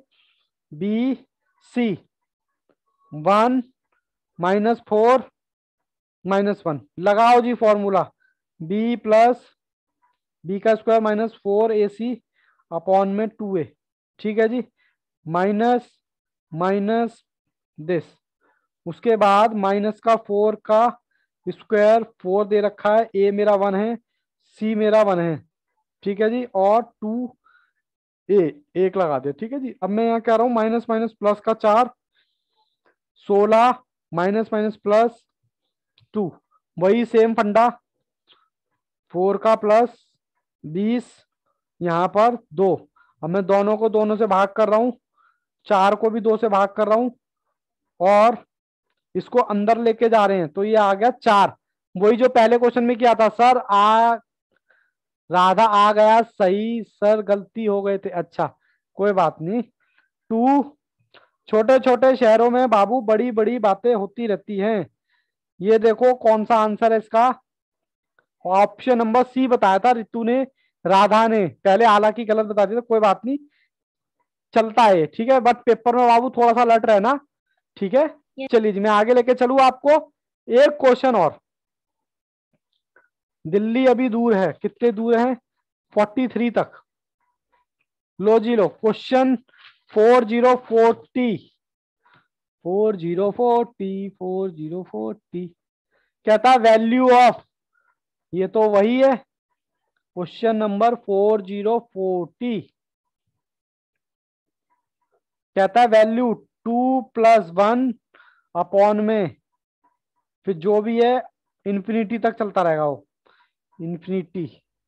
ABC 1 -4 -1। लगाओ जी formula, b plus b² -4ac upon में 2a, ठीक है जी। माइनस माइनस दिस, उसके बाद माइनस का 4 का स्क्वायर, 4 दे रखा है, a मेरा 1 है, c मेरा 1 है, ठीक है जी। और 2a, 1 लगा दे, ठीक है जी। अब मैं यहाँ कह रहा हूँ माइनस माइनस प्लस का 4, 16 माइनस माइनस प्लस 2, वही सेम फंडा, 4 का प्लस 20, यहाँ पर 2। अब मैं दोनों को दोनों से भाग कर रहा हूँ, 4 को भी 2 से भाग कर रहा हूँ, और इसको अंदर लेके जा रहे हैं, तो ये आ गया 4। वही जो पहले क्वेश्चन में किया था सर। राधा आ गया सही सर, गलती हो गए थे, अच्छा कोई बात नहीं। 2, छोटे छोटे शहरों में बाबू बड़ी बड़ी बातें होती रहती हैं। ये देखो कौन सा आंसर है इसका, ऑप्शन नंबर सी बताया था रितु ने, राधा ने पहले, हालांकि गलत बता दिया, कोई बात नहीं, चलता है, ठीक है। बट पेपर में बाबू थोड़ा सा अलर्ट रहना, ठीक है। Yes. चलिए जी, मैं आगे लेके चलूँ आपको। एक क्वेश्चन और, दिल्ली अभी दूर है, कितने दूर है, 43 तक। लो जी लो, क्वेश्चन 4040, 4040 कहता वैल्यू ऑफ, ये तो वही है क्वेश्चन नंबर 4040। कहता है वैल्यू 2+1 अपॉन में, फिर जो भी है इंफिनिटी तक चलता रहेगा वो, इंफिनिटी।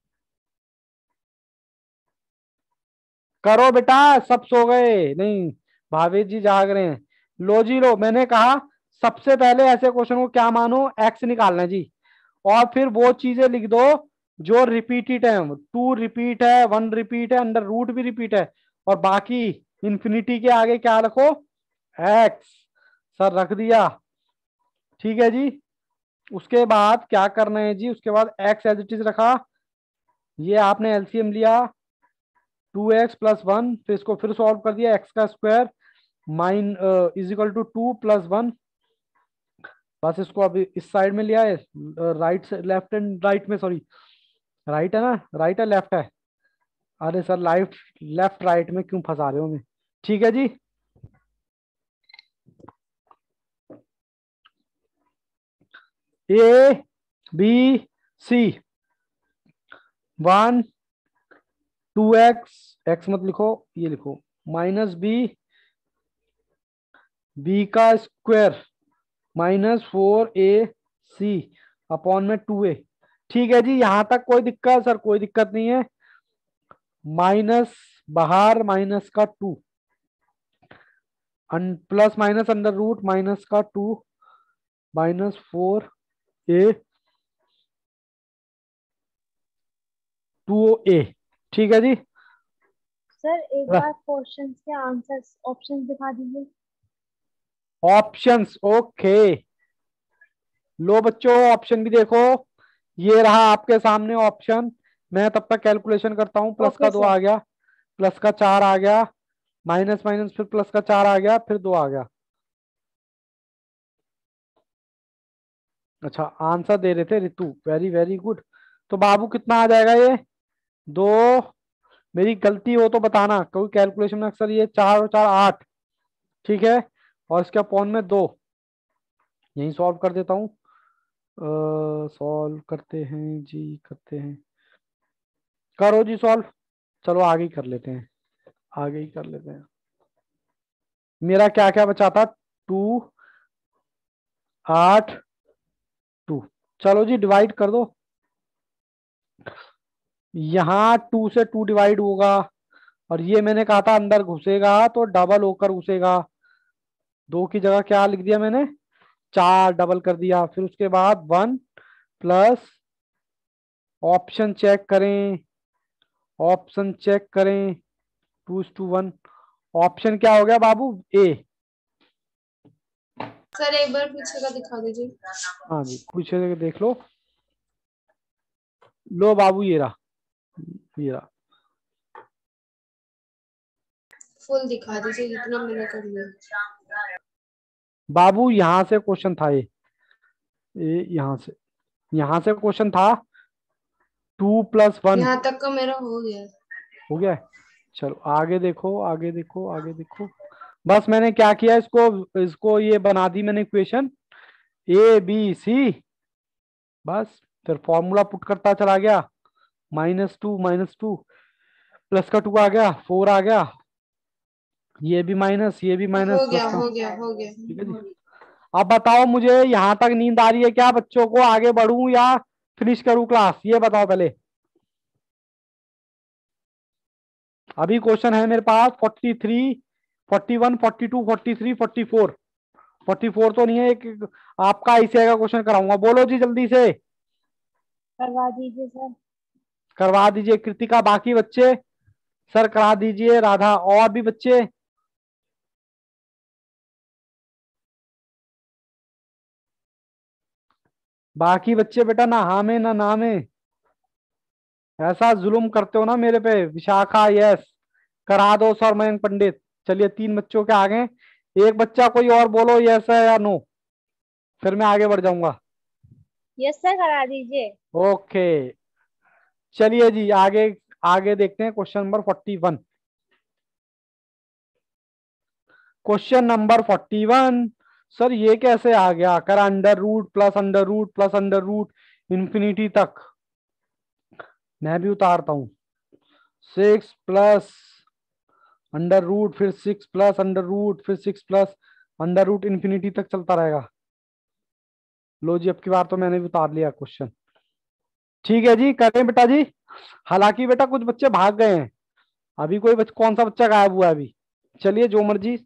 करो बेटा, सब सो गए नहीं, भावेश जी जाग रहे हैं। लो जी लो, मैंने कहा सबसे पहले ऐसे क्वेश्चन को क्या मानो, एक्स निकालना है जी। और फिर वो चीजें लिख दो जो रिपीटेड है, 2 रिपीट है, 1 रिपीट है, अंडर रूट भी रिपीट है, और बाकी इंफिनिटी के आगे क्या रखो, एक्स। सर रख दिया, ठीक है जी। उसके बाद क्या करना है जी, उसके बाद एक्स एज इट इज रखा, ये आपने एलसीएम लिया 2x+1, फिर इसको फिर सॉल्व कर दिया, एक्स का square mine is equal to 2+1। बस इसको अभी इस साइड में लिया है, राइट से लेफ्ट एंड राइट में, सॉरी राइट है ना, राइट है लेफ्ट है, अरे सर लेफ्ट लेफ्ट राइट में क्यों फंसा रहे हो मैं, ठीक है जी। ए बी सी, 1 2x, एक्स मत लिखो, ये लिखो माइनस बी का स्क्वायर माइनस 4ac अपॉन में 2a। ठीक है जी, यहां तक कोई दिक्कत? सर कोई दिक्कत नहीं है। माइनस बाहर माइनस का 2, plus minus under root minus का 2 माइनस 4a 2a। ठीक है जी। सर एक बार क्वेश्चन के आंसर्स ऑप्शंस दिखा दीजिए। ऑप्शंस, ओके, लो बच्चों ऑप्शन भी देखो, ये रहा आपके सामने ऑप्शन। मैं तब तक कैलकुलेशन करता हूँ। प्लस का ओके 2 सर। आ गया, प्लस का 4 आ गया, माइनस माइनस फिर प्लस का 4 आ गया, फिर 2 आ गया। अच्छा आंसर दे रहे थे रितु, वेरी वेरी गुड। तो बाबू कितना आ जाएगा ये? 2, मेरी गलती हो तो बताना, क्योंकि कैलकुलेशन में अक्सर ये 4 और 4 8। ठीक है, और इसके अपॉन में 2, यही सॉल्व कर देता हूँ। सॉल्व करते हैं जी, करते हैं, करो जी सॉल्व। चलो आगे ही कर लेते हैं, आगे ही कर लेते हैं। मेरा क्या क्या बचा था? 2 8 2। चलो जी डिवाइड कर दो। यहाँ 2 से 2 डिवाइड होगा, और ये मैंने कहा था अंदर घुसेगा तो डबल होकर घुसेगा। 2 की जगह क्या लिख दिया मैंने? 4 डबल कर दिया। फिर उसके बाद 1 प्लस, ऑप्शन चेक करें, ऑप्शन चेक करें, 2:1। ऑप्शन क्या हो गया बाबू? ए। सर एक बार पीछे का दिखा दीजिए। हाँ जी, पूछे देख लो। लो बाबू ये रहा, ये रहा। फुल दिखा दीजिए जितना मैंने कर लिया। बाबू यहां से क्वेश्चन था ये यहां से क्वेश्चन था। 2 + 1 यहाँ तक का मेरा हो गया। हो गया। चलो आगे देखो, आगे देखो, आगे देखो। बस मैंने क्या किया, इसको इसको ये बना दी मैंने इक्वेशन ABC। बस फिर फॉर्मूला पुट करता चला गया, -2 प्लस का 2 आ गया, 4 आ गया, ये भी माइनस, ये भी माइनस, हो प्लस गया का। हो गया हो गया। ठीक है जी। अब बताओ मुझे, यहां तक नींद आ रही है क्या बच्चों को? आगे बढ़ूं या फिनिश करूं क्लास, ये बताओ पहले। अभी क्वेश्चन है मेरे पास 43 41 42 43 44। 44 तो नहीं है, एक आपका ICI का क्वेश्चन कराऊंगा। बोलो जी जल्दी से। करवा दीजिए सर। करवा दीजिए कृतिका, बाकी बच्चे? सर करा दीजिए। राधा, और भी बच्चे? बाकी बच्चे बेटा ना हाँ में ना ना में, ऐसा जुल्म करते हो ना मेरे पे। विशाखा यस, करा दो सर मयंक पंडित। चलिए 3 बच्चों के आगे, एक बच्चा कोई और बोलो यस है या नो, फिर मैं आगे बढ़ जाऊंगा। यस सर करा दीजिए। ओके चलिए जी आगे, आगे देखते हैं question number 41। Question number 41, sir ये कैसे आ गया? कर under root plus under root plus under root infinity तक। मैं भी उतारता हूं, 6 प्लस अंडर रूट, फिर 6 प्लस अंडर रूट, फिर 6 प्लस अंडर रूट, इंफिनिटी तक चलता रहेगा। लो जी अब की बार तो मैंने भी उतार लिया क्वेश्चन। ठीक है जी, करें बेटा जी। हालांकि बेटा कुछ बच्चे भाग गए हैं, अभी कोई कौन सा बच्चा गायब हुआ है अभी? चलिए जो मर्जी।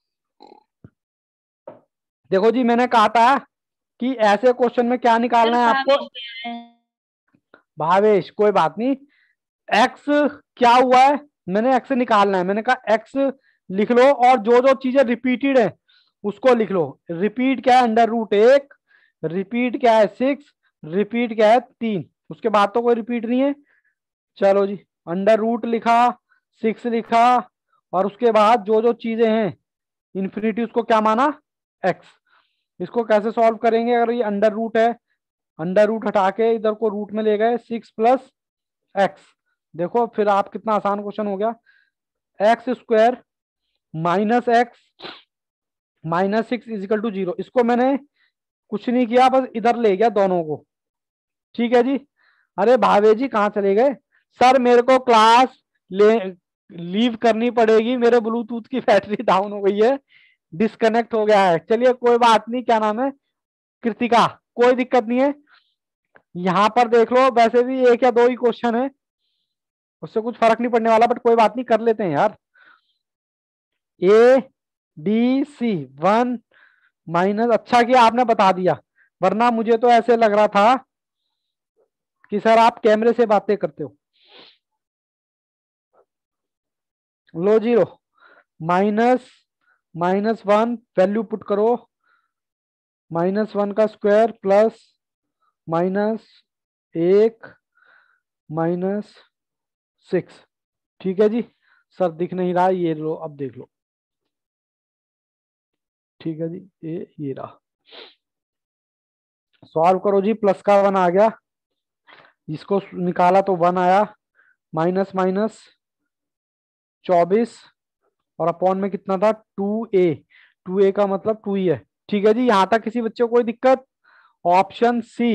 देखो जी मैंने कहा था कि ऐसे क्वेश्चन में क्या निकालना सर है भाभी आपको? हो गया है। भावेश कोई बात नहीं। एक्स क्या हुआ है, मैंने एक्स निकालना है। मैंने कहा एक्स लिख लो, और जो जो चीजें रिपीटेड है उसको लिख लो। रिपीट क्या है? अंडर रूट 1, रिपीट क्या है 6, रिपीट क्या है 3, उसके बाद तो कोई रिपीट नहीं है। चलो जी अंडर रूट लिखा, 6 लिखा, और उसके बाद जो जो चीजें हैं इंफिनिटी, उसको क्या माना? एक्स। इसको कैसे सॉल्व करेंगे? अगर ये अंडर रूट है, अंडर रूट हटा के इधर को रूट में ले गए, 6 + एक्स। देखो फिर आप, कितना आसान क्वेश्चन हो गया। x² - x - 6 = 0। इसको मैंने कुछ नहीं किया, बस इधर ले गया दोनों को। ठीक है जी। अरे भावे जी कहाँ चले गए? सर मेरे को क्लास ले लीव करनी पड़ेगी, मेरे ब्लूटूथ की बैटरी डाउन हो गई है, डिस्कनेक्ट हो गया है। चलिए कोई बात नहीं, क्या नाम है, कृतिका, कोई दिक्कत नहीं है। यहाँ पर देख लो, वैसे भी एक या दो ही क्वेश्चन है, उससे कुछ फर्क नहीं पड़ने वाला, बट कोई बात नहीं, कर लेते हैं यार। ए बी सी 1 माइनस, अच्छा किया आपने बता दिया, वरना मुझे तो ऐसे लग रहा था कि सर आप कैमरे से बातें करते हो। लो 0 माइनस -1 वैल्यू पुट करो, -1 का स्क्वायर प्लस -1 -6। ठीक है जी। सर दिख नहीं रहा, ये लो अब देख लो। ठीक है जी, ये रहा। सॉल्व करो जी, प्लस का 1 आ गया, इसको निकाला तो 1 आया, माइनस माइनस 24 और अपॉन में कितना था 2a, 2a का मतलब 2 ही है। ठीक है जी, यहां तक किसी बच्चे को कोई दिक्कत? ऑप्शन सी,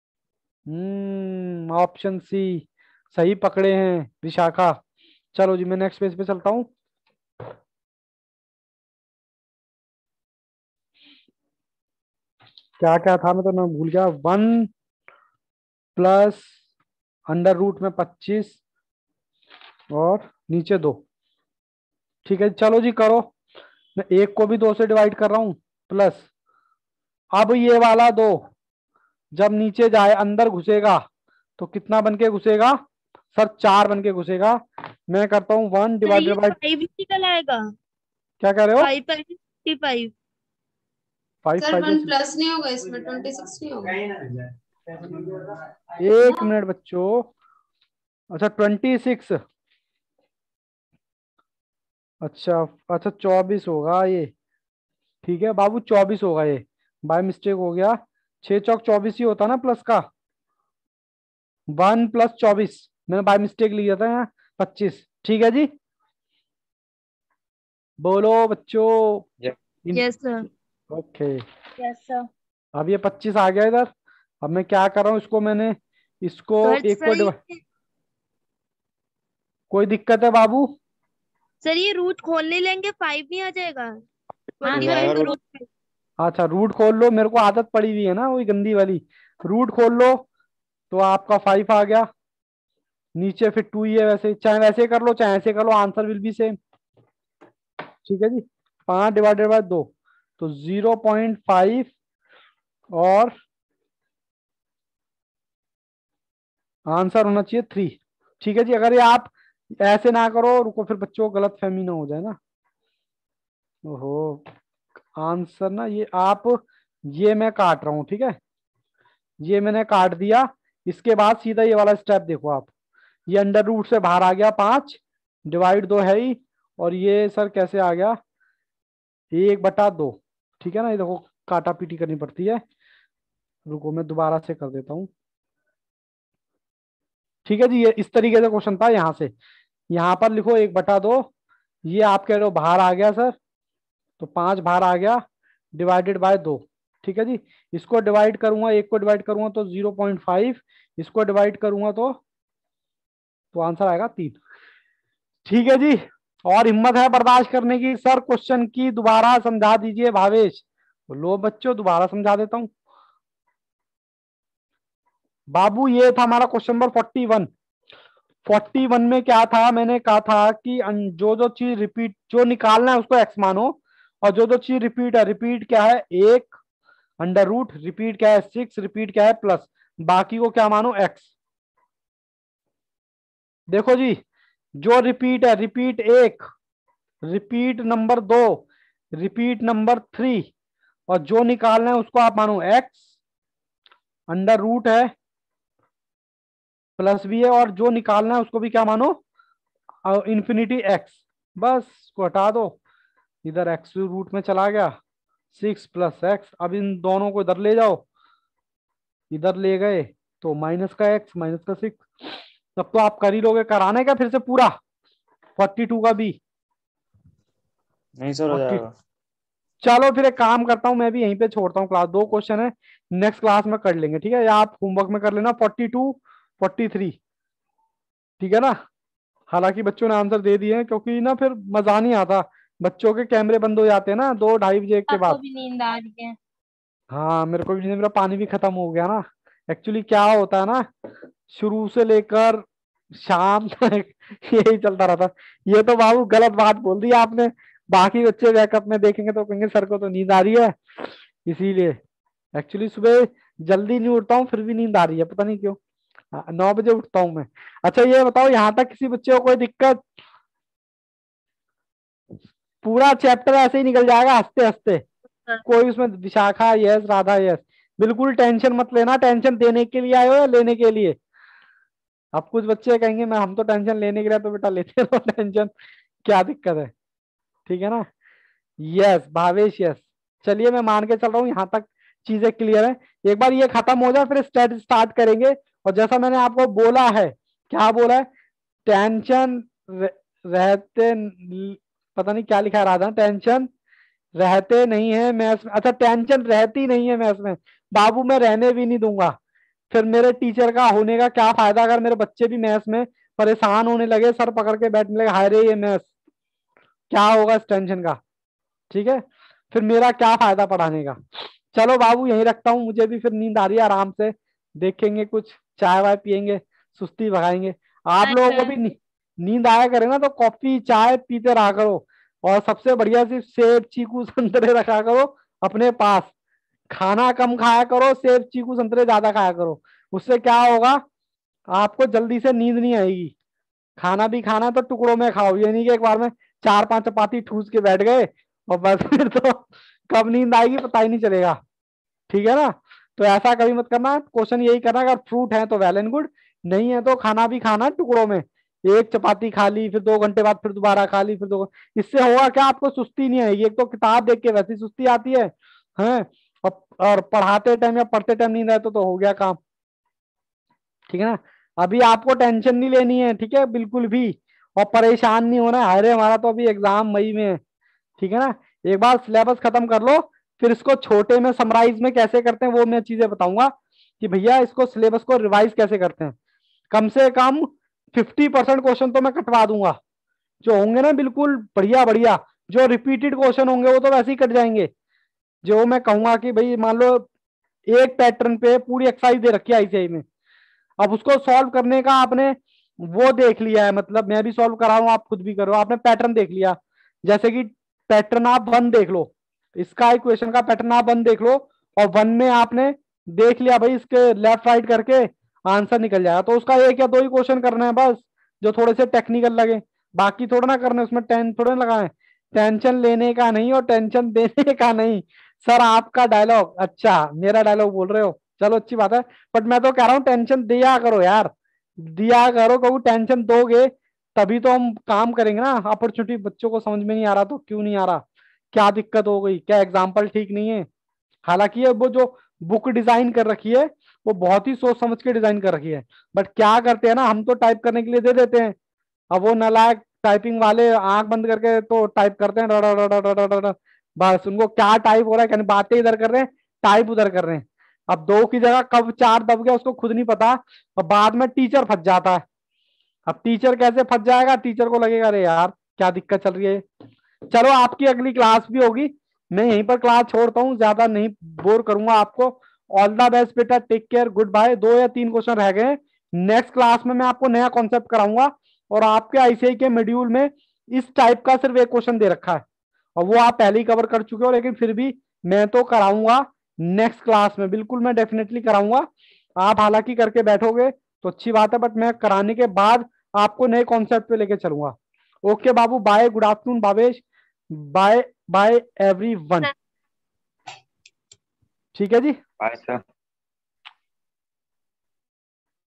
ऑप्शन सी सही पकड़े हैं विशाखा। चलो जी मैं नेक्स्ट पेज पे चलता हूं। क्या क्या था, मैं तो ना भूल गया। 1 प्लस अंडर रूट में 25 और नीचे 2। ठीक है चलो जी करो, मैं 1 को भी 2 से डिवाइड कर रहा हूं, प्लस अब ये वाला 2 जब नीचे जाए अंदर घुसेगा तो कितना बन के घुसेगा? सर 4 बन के घुसेगा। मैं करता हूँ 1 सर ये डिवाइडेड बाई, 5 निकल आएगा। क्या कह रहे हो? 5 5 55। 5 सर 5 1 प्लस नहीं होगा इसमें, 26 नहीं होगा? एक मिनट बच्चों, अच्छा 26, अच्छा अच्छा 24 होगा ये। ठीक है बाबू 24 होगा ये, बाय मिस्टेक हो गया। 6 चौक 24 ही होता ना प्लस का, 1 प्लस 24 मैंने बाय मिस्टेक लिया था यहाँ 25। ठीक है जी, बोलो बच्चों। Yes sir. Okay, yes sir. अब ये 25 आ गया इधर। अब मैं क्या कर रहा हूँ, इसको मैंने इसको सर एक को सर ये कोई दिक्कत है बाबू? सर ये रूट खोलने लेंगे 5 नहीं आ जाएगा? हाँ 25 सर। रूट। अच्छा रूट खोल लो, मेरे को आदत पड़ी हुई है ना वही गंदी वाली। रूट खोल लो तो आपका 5 आ गया, नीचे फिर 2 ही है, वैसे चाहे वैसे कर लो चाहे ऐसे कर लो, आंसर विल बी सेम। ठीक है जी, 5 डिवाइडेड बाय 2 तो 0.5 और आंसर होना चाहिए 3। ठीक है जी, अगर ये आप ऐसे ना करो, रुको फिर बच्चों को गलत फहमी ना हो जाए ना। ओहो, आंसर ना ये आप, ये मैं काट रहा हूं, ठीक है, ये मैंने काट दिया। इसके बाद सीधा ये वाला स्टेप देखो आप, ये अंडर रूट से बाहर आ गया 5, डिवाइड 2 है ही, और ये सर कैसे आ गया 1/2। ठीक है ना, ये देखो काटा पीटी करनी पड़ती है। रुको मैं दोबारा से कर देता हूँ। ठीक है जी, ये इस तरीके से क्वेश्चन था यहाँ से। यहाँ पर लिखो 1/2, ये आप कह रहे हो बाहर आ गया सर, तो 5 बाहर आ गया, डिवाइडेड बाय 2। ठीक है जी, इसको डिवाइड करूंगा, एक को डिवाइड करूंगा तो 0.5, इसको डिवाइड करूंगा तो आंसर आएगा 3। ठीक है जी, और हिम्मत है बर्दाश्त करने की? सर क्वेश्चन की दोबारा समझा दीजिए भावेश। लो बच्चों दोबारा समझा देता हूं बाबू। ये था हमारा क्वेश्चन नंबर 41। 41 में क्या था, मैंने कहा था कि जो जो चीज रिपीट, जो निकालना है उसको एक्स मानो, और जो जो चीज रिपीट है, रिपीट क्या है 1 अंडर रूट, रिपीट क्या है 6, रिपीट क्या है प्लस, बाकी को क्या मानो एक्स। देखो जी, जो रिपीट है, repeat 1, repeat number 2, repeat number 3, और जो निकालना है उसको आप मानो एक्स, अंडर रूट है प्लस भी है, और जो निकालना है उसको भी क्या मानो इंफिनिटी एक्स। बस इसको हटा दो, इधर एक्स रूट में चला गया, 6 प्लस एक्स। अब इन दोनों को इधर ले जाओ, इधर ले गए तो माइनस का एक्स माइनस का 6। तब तो आप कर ही लोगे, कराने का फिर से पूरा 42 का भी? नहीं सर हो 40, जाएगा। चलो फिर एक काम करता हूँ, मैं भी यहीं पे छोड़ता हूँ क्लास, 2 क्वेश्चन है, नेक्स्ट क्लास में कर लेंगे, ठीक है, या आप होमवर्क में कर लेना 42 43, ठीक है ना। हालांकि बच्चों ने आंसर दे दिए हैं, क्योंकि ना फिर मजा नहीं आता, बच्चों के कैमरे बंद हो जाते हैं ना 2 2:30 बजे के आपको बाद। भी नींद आ रही है। हाँ मेरे को भी नहीं, मेरा पानी भी खत्म हो गया ना। एक्चुअली क्या होता है ना, शुरू से लेकर शाम तक यही चलता रहता। ये तो बाबू गलत बात बोल दी आपने, बाकी बच्चे बैकअप में देखेंगे तो कहेंगे सर को तो नींद आ रही है, इसीलिए। एक्चुअली सुबह जल्दी नहीं उठता हूँ, फिर भी नींद आ रही है, पता नहीं क्यों। 9 बजे उठता हूँ मैं। अच्छा ये बताओ, यहाँ तक किसी बच्चे को कोई दिक्कत? पूरा चैप्टर ऐसे ही निकल जाएगा हंसते हंसते, कोई उसमें विशाखा यस, राधा यस। बिल्कुल टेंशन मत लेना, टेंशन देने के लिए आए हो या लेने के लिए? अब कुछ बच्चे कहेंगे मैं हम तो टेंशन लेने के लिए, तो बेटा लेते रहो टेंशन, क्या दिक्कत है, ठीक है ना। Yes Bhavesh yes. चलिए मैं मान के चल रहा हूँ यहाँ तक चीजें क्लियर है। एक बार ये खत्म हो जाए फिर स्टार्ट करेंगे। और जैसा मैंने आपको बोला है, क्या बोला है, टेंशन रहते पता नहीं क्या लिखा है राधा, टेंशन रहते नहीं है मैथ्स में, अच्छा टेंशन रहती नहीं है मैथ्स में, बाबू मैं रहने भी नहीं दूंगा। फिर मेरे टीचर का होने का क्या फायदा अगर मेरे बच्चे भी मैथ्स में परेशान होने लगे, सर पकड़ के बैठने लगे, हाय रे ये मैथ्स, क्या होगा इस टेंशन का, ठीक है। फिर मेरा क्या फायदा पढ़ाने का। चलो बाबू यहीं रखता हूँ, मुझे भी फिर नींद आ रही है, आराम से देखेंगे कुछ, चाय वाय पियेंगे, सुस्ती भगाएंगे। आप लोगों को अच्छा। भी नींद आया करे ना तो कॉफी चाय पीते रहा करो, और सबसे बढ़िया सी सेब चीकू संतरे रखा करो अपने पास। खाना कम खाया करो, सेब चीकू संतरे ज्यादा खाया करो, उससे क्या होगा, आपको जल्दी से नींद नहीं आएगी। खाना भी खाना है तो टुकड़ों में खाओ, ये नहीं कि एक बार में 4 5 चपाती ठूस के बैठ गए और बस फिर तो कब नींद आएगी पता ही नहीं चलेगा, ठीक है ना। तो ऐसा कभी मत करना, क्वेश्चन यही करना, अगर फ्रूट है तो वेल एंड गुड, नहीं है तो खाना भी खाना टुकड़ों में। एक चपाती खा ली, फिर 2 घंटे बाद फिर दोबारा खा ली, फिर 2 इससे होगा क्या, आपको सुस्ती नहीं आएगी। एक तो किताब देख के वैसी सुस्ती आती है हैं, और पढ़ाते टाइम या पढ़ते टाइम नींद आए तो हो गया काम, ठीक है ना। अभी आपको टेंशन नहीं लेनी है, ठीक है, बिल्कुल भी, और परेशान नहीं होना है, अरे हमारा तो अभी एग्जाम मई में है, ठीक है ना। एक बार सिलेबस खत्म कर लो, फिर इसको छोटे में समराइज में कैसे करते हैं वो मैं चीजें बताऊंगा, कि भैया इसको सिलेबस को रिवाइज कैसे करते हैं। कम से कम 50% क्वेश्चन तो मैं कटवा दूंगा, जो होंगे ना बिल्कुल बढ़िया बढ़िया, जो रिपीटेड क्वेश्चन होंगे वो तो वैसे ही कट जाएंगे। जो मैं कहूंगा कि भाई मान लो एक पैटर्न पे पूरी एक्सरसाइज दे रखी है आईसीआई में, अब उसको सॉल्व करने का आपने वो देख लिया है, मतलब मैं भी सॉल्व करा हूं, आप खुद भी करो, आपने पैटर्न देख लिया, जैसे कि पैटर्न आप 1 देख लो, इसका इक्वेशन का पैटर्न आप 1 देख लो, और 1 में आपने देख लिया भाई इसके लेफ्ट राइट करके आंसर निकल जाएगा, तो उसका 1 या 2 ही क्वेश्चन करना है बस, जो थोड़े से टेक्निकल लगे, बाकी थोड़ा ना करना है, उसमें टेन थोड़ा ना लगाए। टेंशन लेने का नहीं और टेंशन देने का नहीं। सर आपका डायलॉग, अच्छा मेरा डायलॉग बोल रहे हो, चलो अच्छी बात है, बट मैं तो कह रहा हूँ टेंशन दिया करो यार, दिया करो, क्योंकि टेंशन दोगे तभी तो हम काम करेंगे ना। अपॉर्चुनिटी बच्चों को समझ में नहीं आ रहा तो क्यों नहीं आ रहा, क्या दिक्कत हो गई, क्या एग्जाम्पल ठीक नहीं है। हालांकि ये वो जो बुक डिजाइन कर रखी है वो बहुत ही सोच समझ के डिजाइन कर रखी है, बट क्या करते हैं ना, हम तो टाइप करने के लिए दे देते हैं, अब वो नालायक टाइपिंग वाले आंख बंद करके तो टाइप करते हैं, बस उनको क्या टाइप हो रहा है, कहने बातें इधर कर रहे हैं, टाइप उधर कर रहे हैं। अब 2 की जगह कब 4 दब गया उसको खुद नहीं पता, और बाद में टीचर फंस जाता है। अब टीचर कैसे फंस जाएगा, टीचर को लगेगा अरे यार क्या दिक्कत चल रही है। चलो आपकी अगली क्लास भी होगी, मैं यहीं पर क्लास छोड़ता हूँ, ज्यादा नहीं बोर करूंगा आपको। ऑल द बेस्ट बेटा, टेक केयर, गुड बाय। 2 या 3 क्वेश्चन रह गए, नेक्स्ट क्लास में मैं आपको नया कॉन्सेप्ट कराऊंगा, और आपके आईसीआई के मॉड्यूल में इस टाइप का सिर्फ एक क्वेश्चन दे रखा है, और वो आप पहले ही कवर कर चुके हो, लेकिन फिर भी मैं तो कराऊंगा नेक्स्ट क्लास में, बिल्कुल मैं डेफिनेटली कराऊंगा। आप हालांकि करके बैठोगे तो अच्छी बात है, बट मैं कराने के बाद आपको नए कॉन्सेप्ट पे लेके चलूंगा। ओके बाबू, bye, good afternoon Bhavesh, bye bye everyone, ठीक है जी। Bye sir.